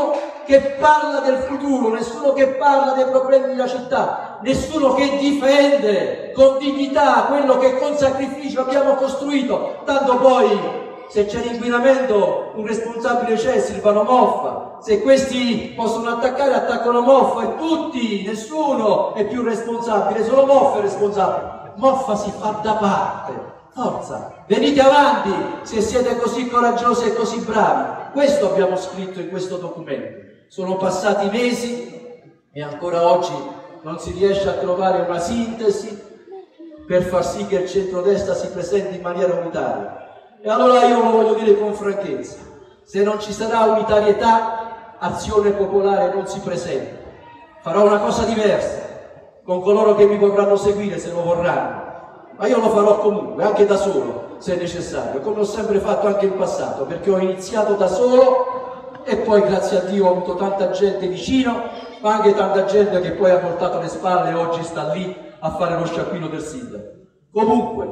che parla del futuro, nessuno che parla dei problemi della città, nessuno che difende con dignità quello che con sacrificio abbiamo costruito. Tanto poi, se c'è l'inquinamento, un responsabile c'è, Silvano Moffa. Se questi possono attaccare, attaccano Moffa, e tutti, nessuno è più responsabile, solo Moffa è responsabile. Moffa si fa da parte. Forza, venite avanti se siete così coraggiosi e così bravi. Questo abbiamo scritto in questo documento. Sono passati mesi e ancora oggi non si riesce a trovare una sintesi per far sì che il centrodestra si presenti in maniera unitaria. E allora io lo voglio dire con franchezza: se non ci sarà unitarietà, Azione Popolare non si presenta. Farò una cosa diversa con coloro che mi potranno seguire se lo vorranno, ma io lo farò comunque, anche da solo se è necessario, come ho sempre fatto anche in passato, perché ho iniziato da solo e poi grazie a Dio ho avuto tanta gente vicino, ma anche tanta gente che poi ha portato le spalle e oggi sta lì a fare lo sciacquino del sindaco. Comunque,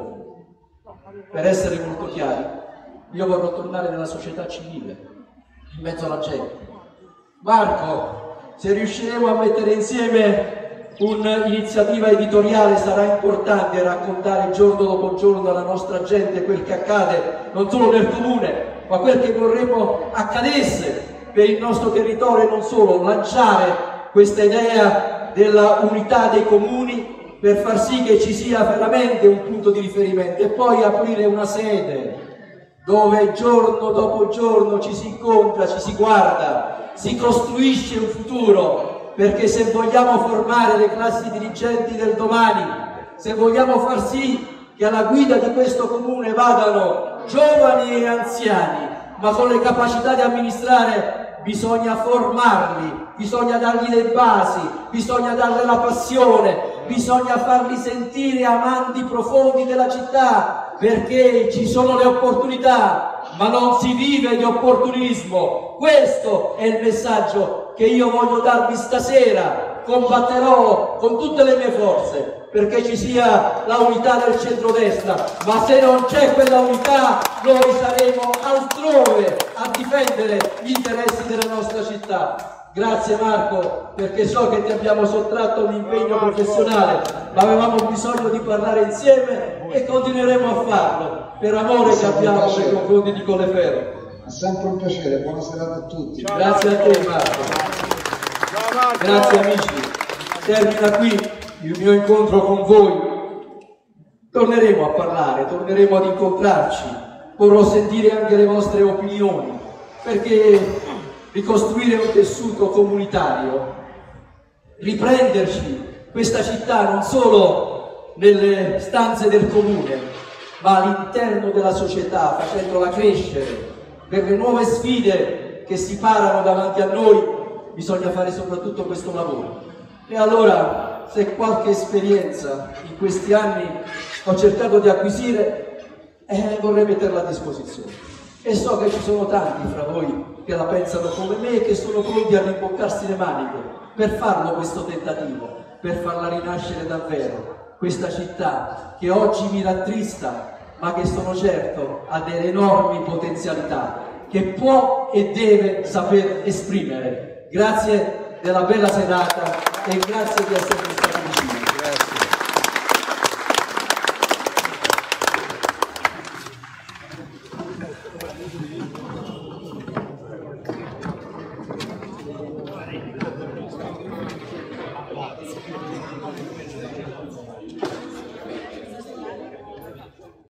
per essere molto chiari, io vorrò tornare nella società civile, in mezzo alla gente. Marco, se riusciremo a mettere insieme un'iniziativa editoriale, sarà importante raccontare giorno dopo giorno alla nostra gente quel che accade non solo nel comune, ma quel che vorremmo accadesse per il nostro territorio, e non solo, lanciare questa idea della unità dei comuni per far sì che ci sia veramente un punto di riferimento, e poi aprire una sede dove giorno dopo giorno ci si incontra, ci si guarda, si costruisce un futuro. Perché se vogliamo formare le classi dirigenti del domani, se vogliamo far sì che alla guida di questo comune vadano giovani e anziani, ma con le capacità di amministrare, bisogna formarli, bisogna dargli le basi, bisogna dargli la passione, bisogna farli sentire amanti profondi della città, perché ci sono le opportunità, ma non si vive di opportunismo. Questo è il messaggio che io voglio darvi stasera. Combatterò con tutte le mie forze perché ci sia la unità del centrodestra, ma se non c'è quella unità noi saremo altrove a difendere gli interessi della nostra città. Grazie Marco, perché so che ti abbiamo sottratto un impegno professionale, ma avevamo bisogno di parlare insieme e continueremo a farlo per amore che abbiamo nei confronti di Colleferro. È sempre un piacere, buona serata a tutti. Grazie a te Marco. Grazie amici. Termina qui il mio incontro con voi. Torneremo a parlare, torneremo ad incontrarci, vorrò sentire anche le vostre opinioni, perché ricostruire un tessuto comunitario, riprenderci questa città non solo nelle stanze del comune, ma all'interno della società, facendola crescere. Per le nuove sfide che si parano davanti a noi bisogna fare soprattutto questo lavoro. E allora, se qualche esperienza in questi anni ho cercato di acquisire, vorrei metterla a disposizione. E so che ci sono tanti fra voi che la pensano come me e che sono pronti a rimboccarsi le maniche per farlo questo tentativo, per farla rinascere davvero, questa città che oggi mi rattrista, ma che sono certo ha delle enormi potenzialità che può e deve saper esprimere. Grazie della bella serata e grazie di essere stati vicini. Grazie.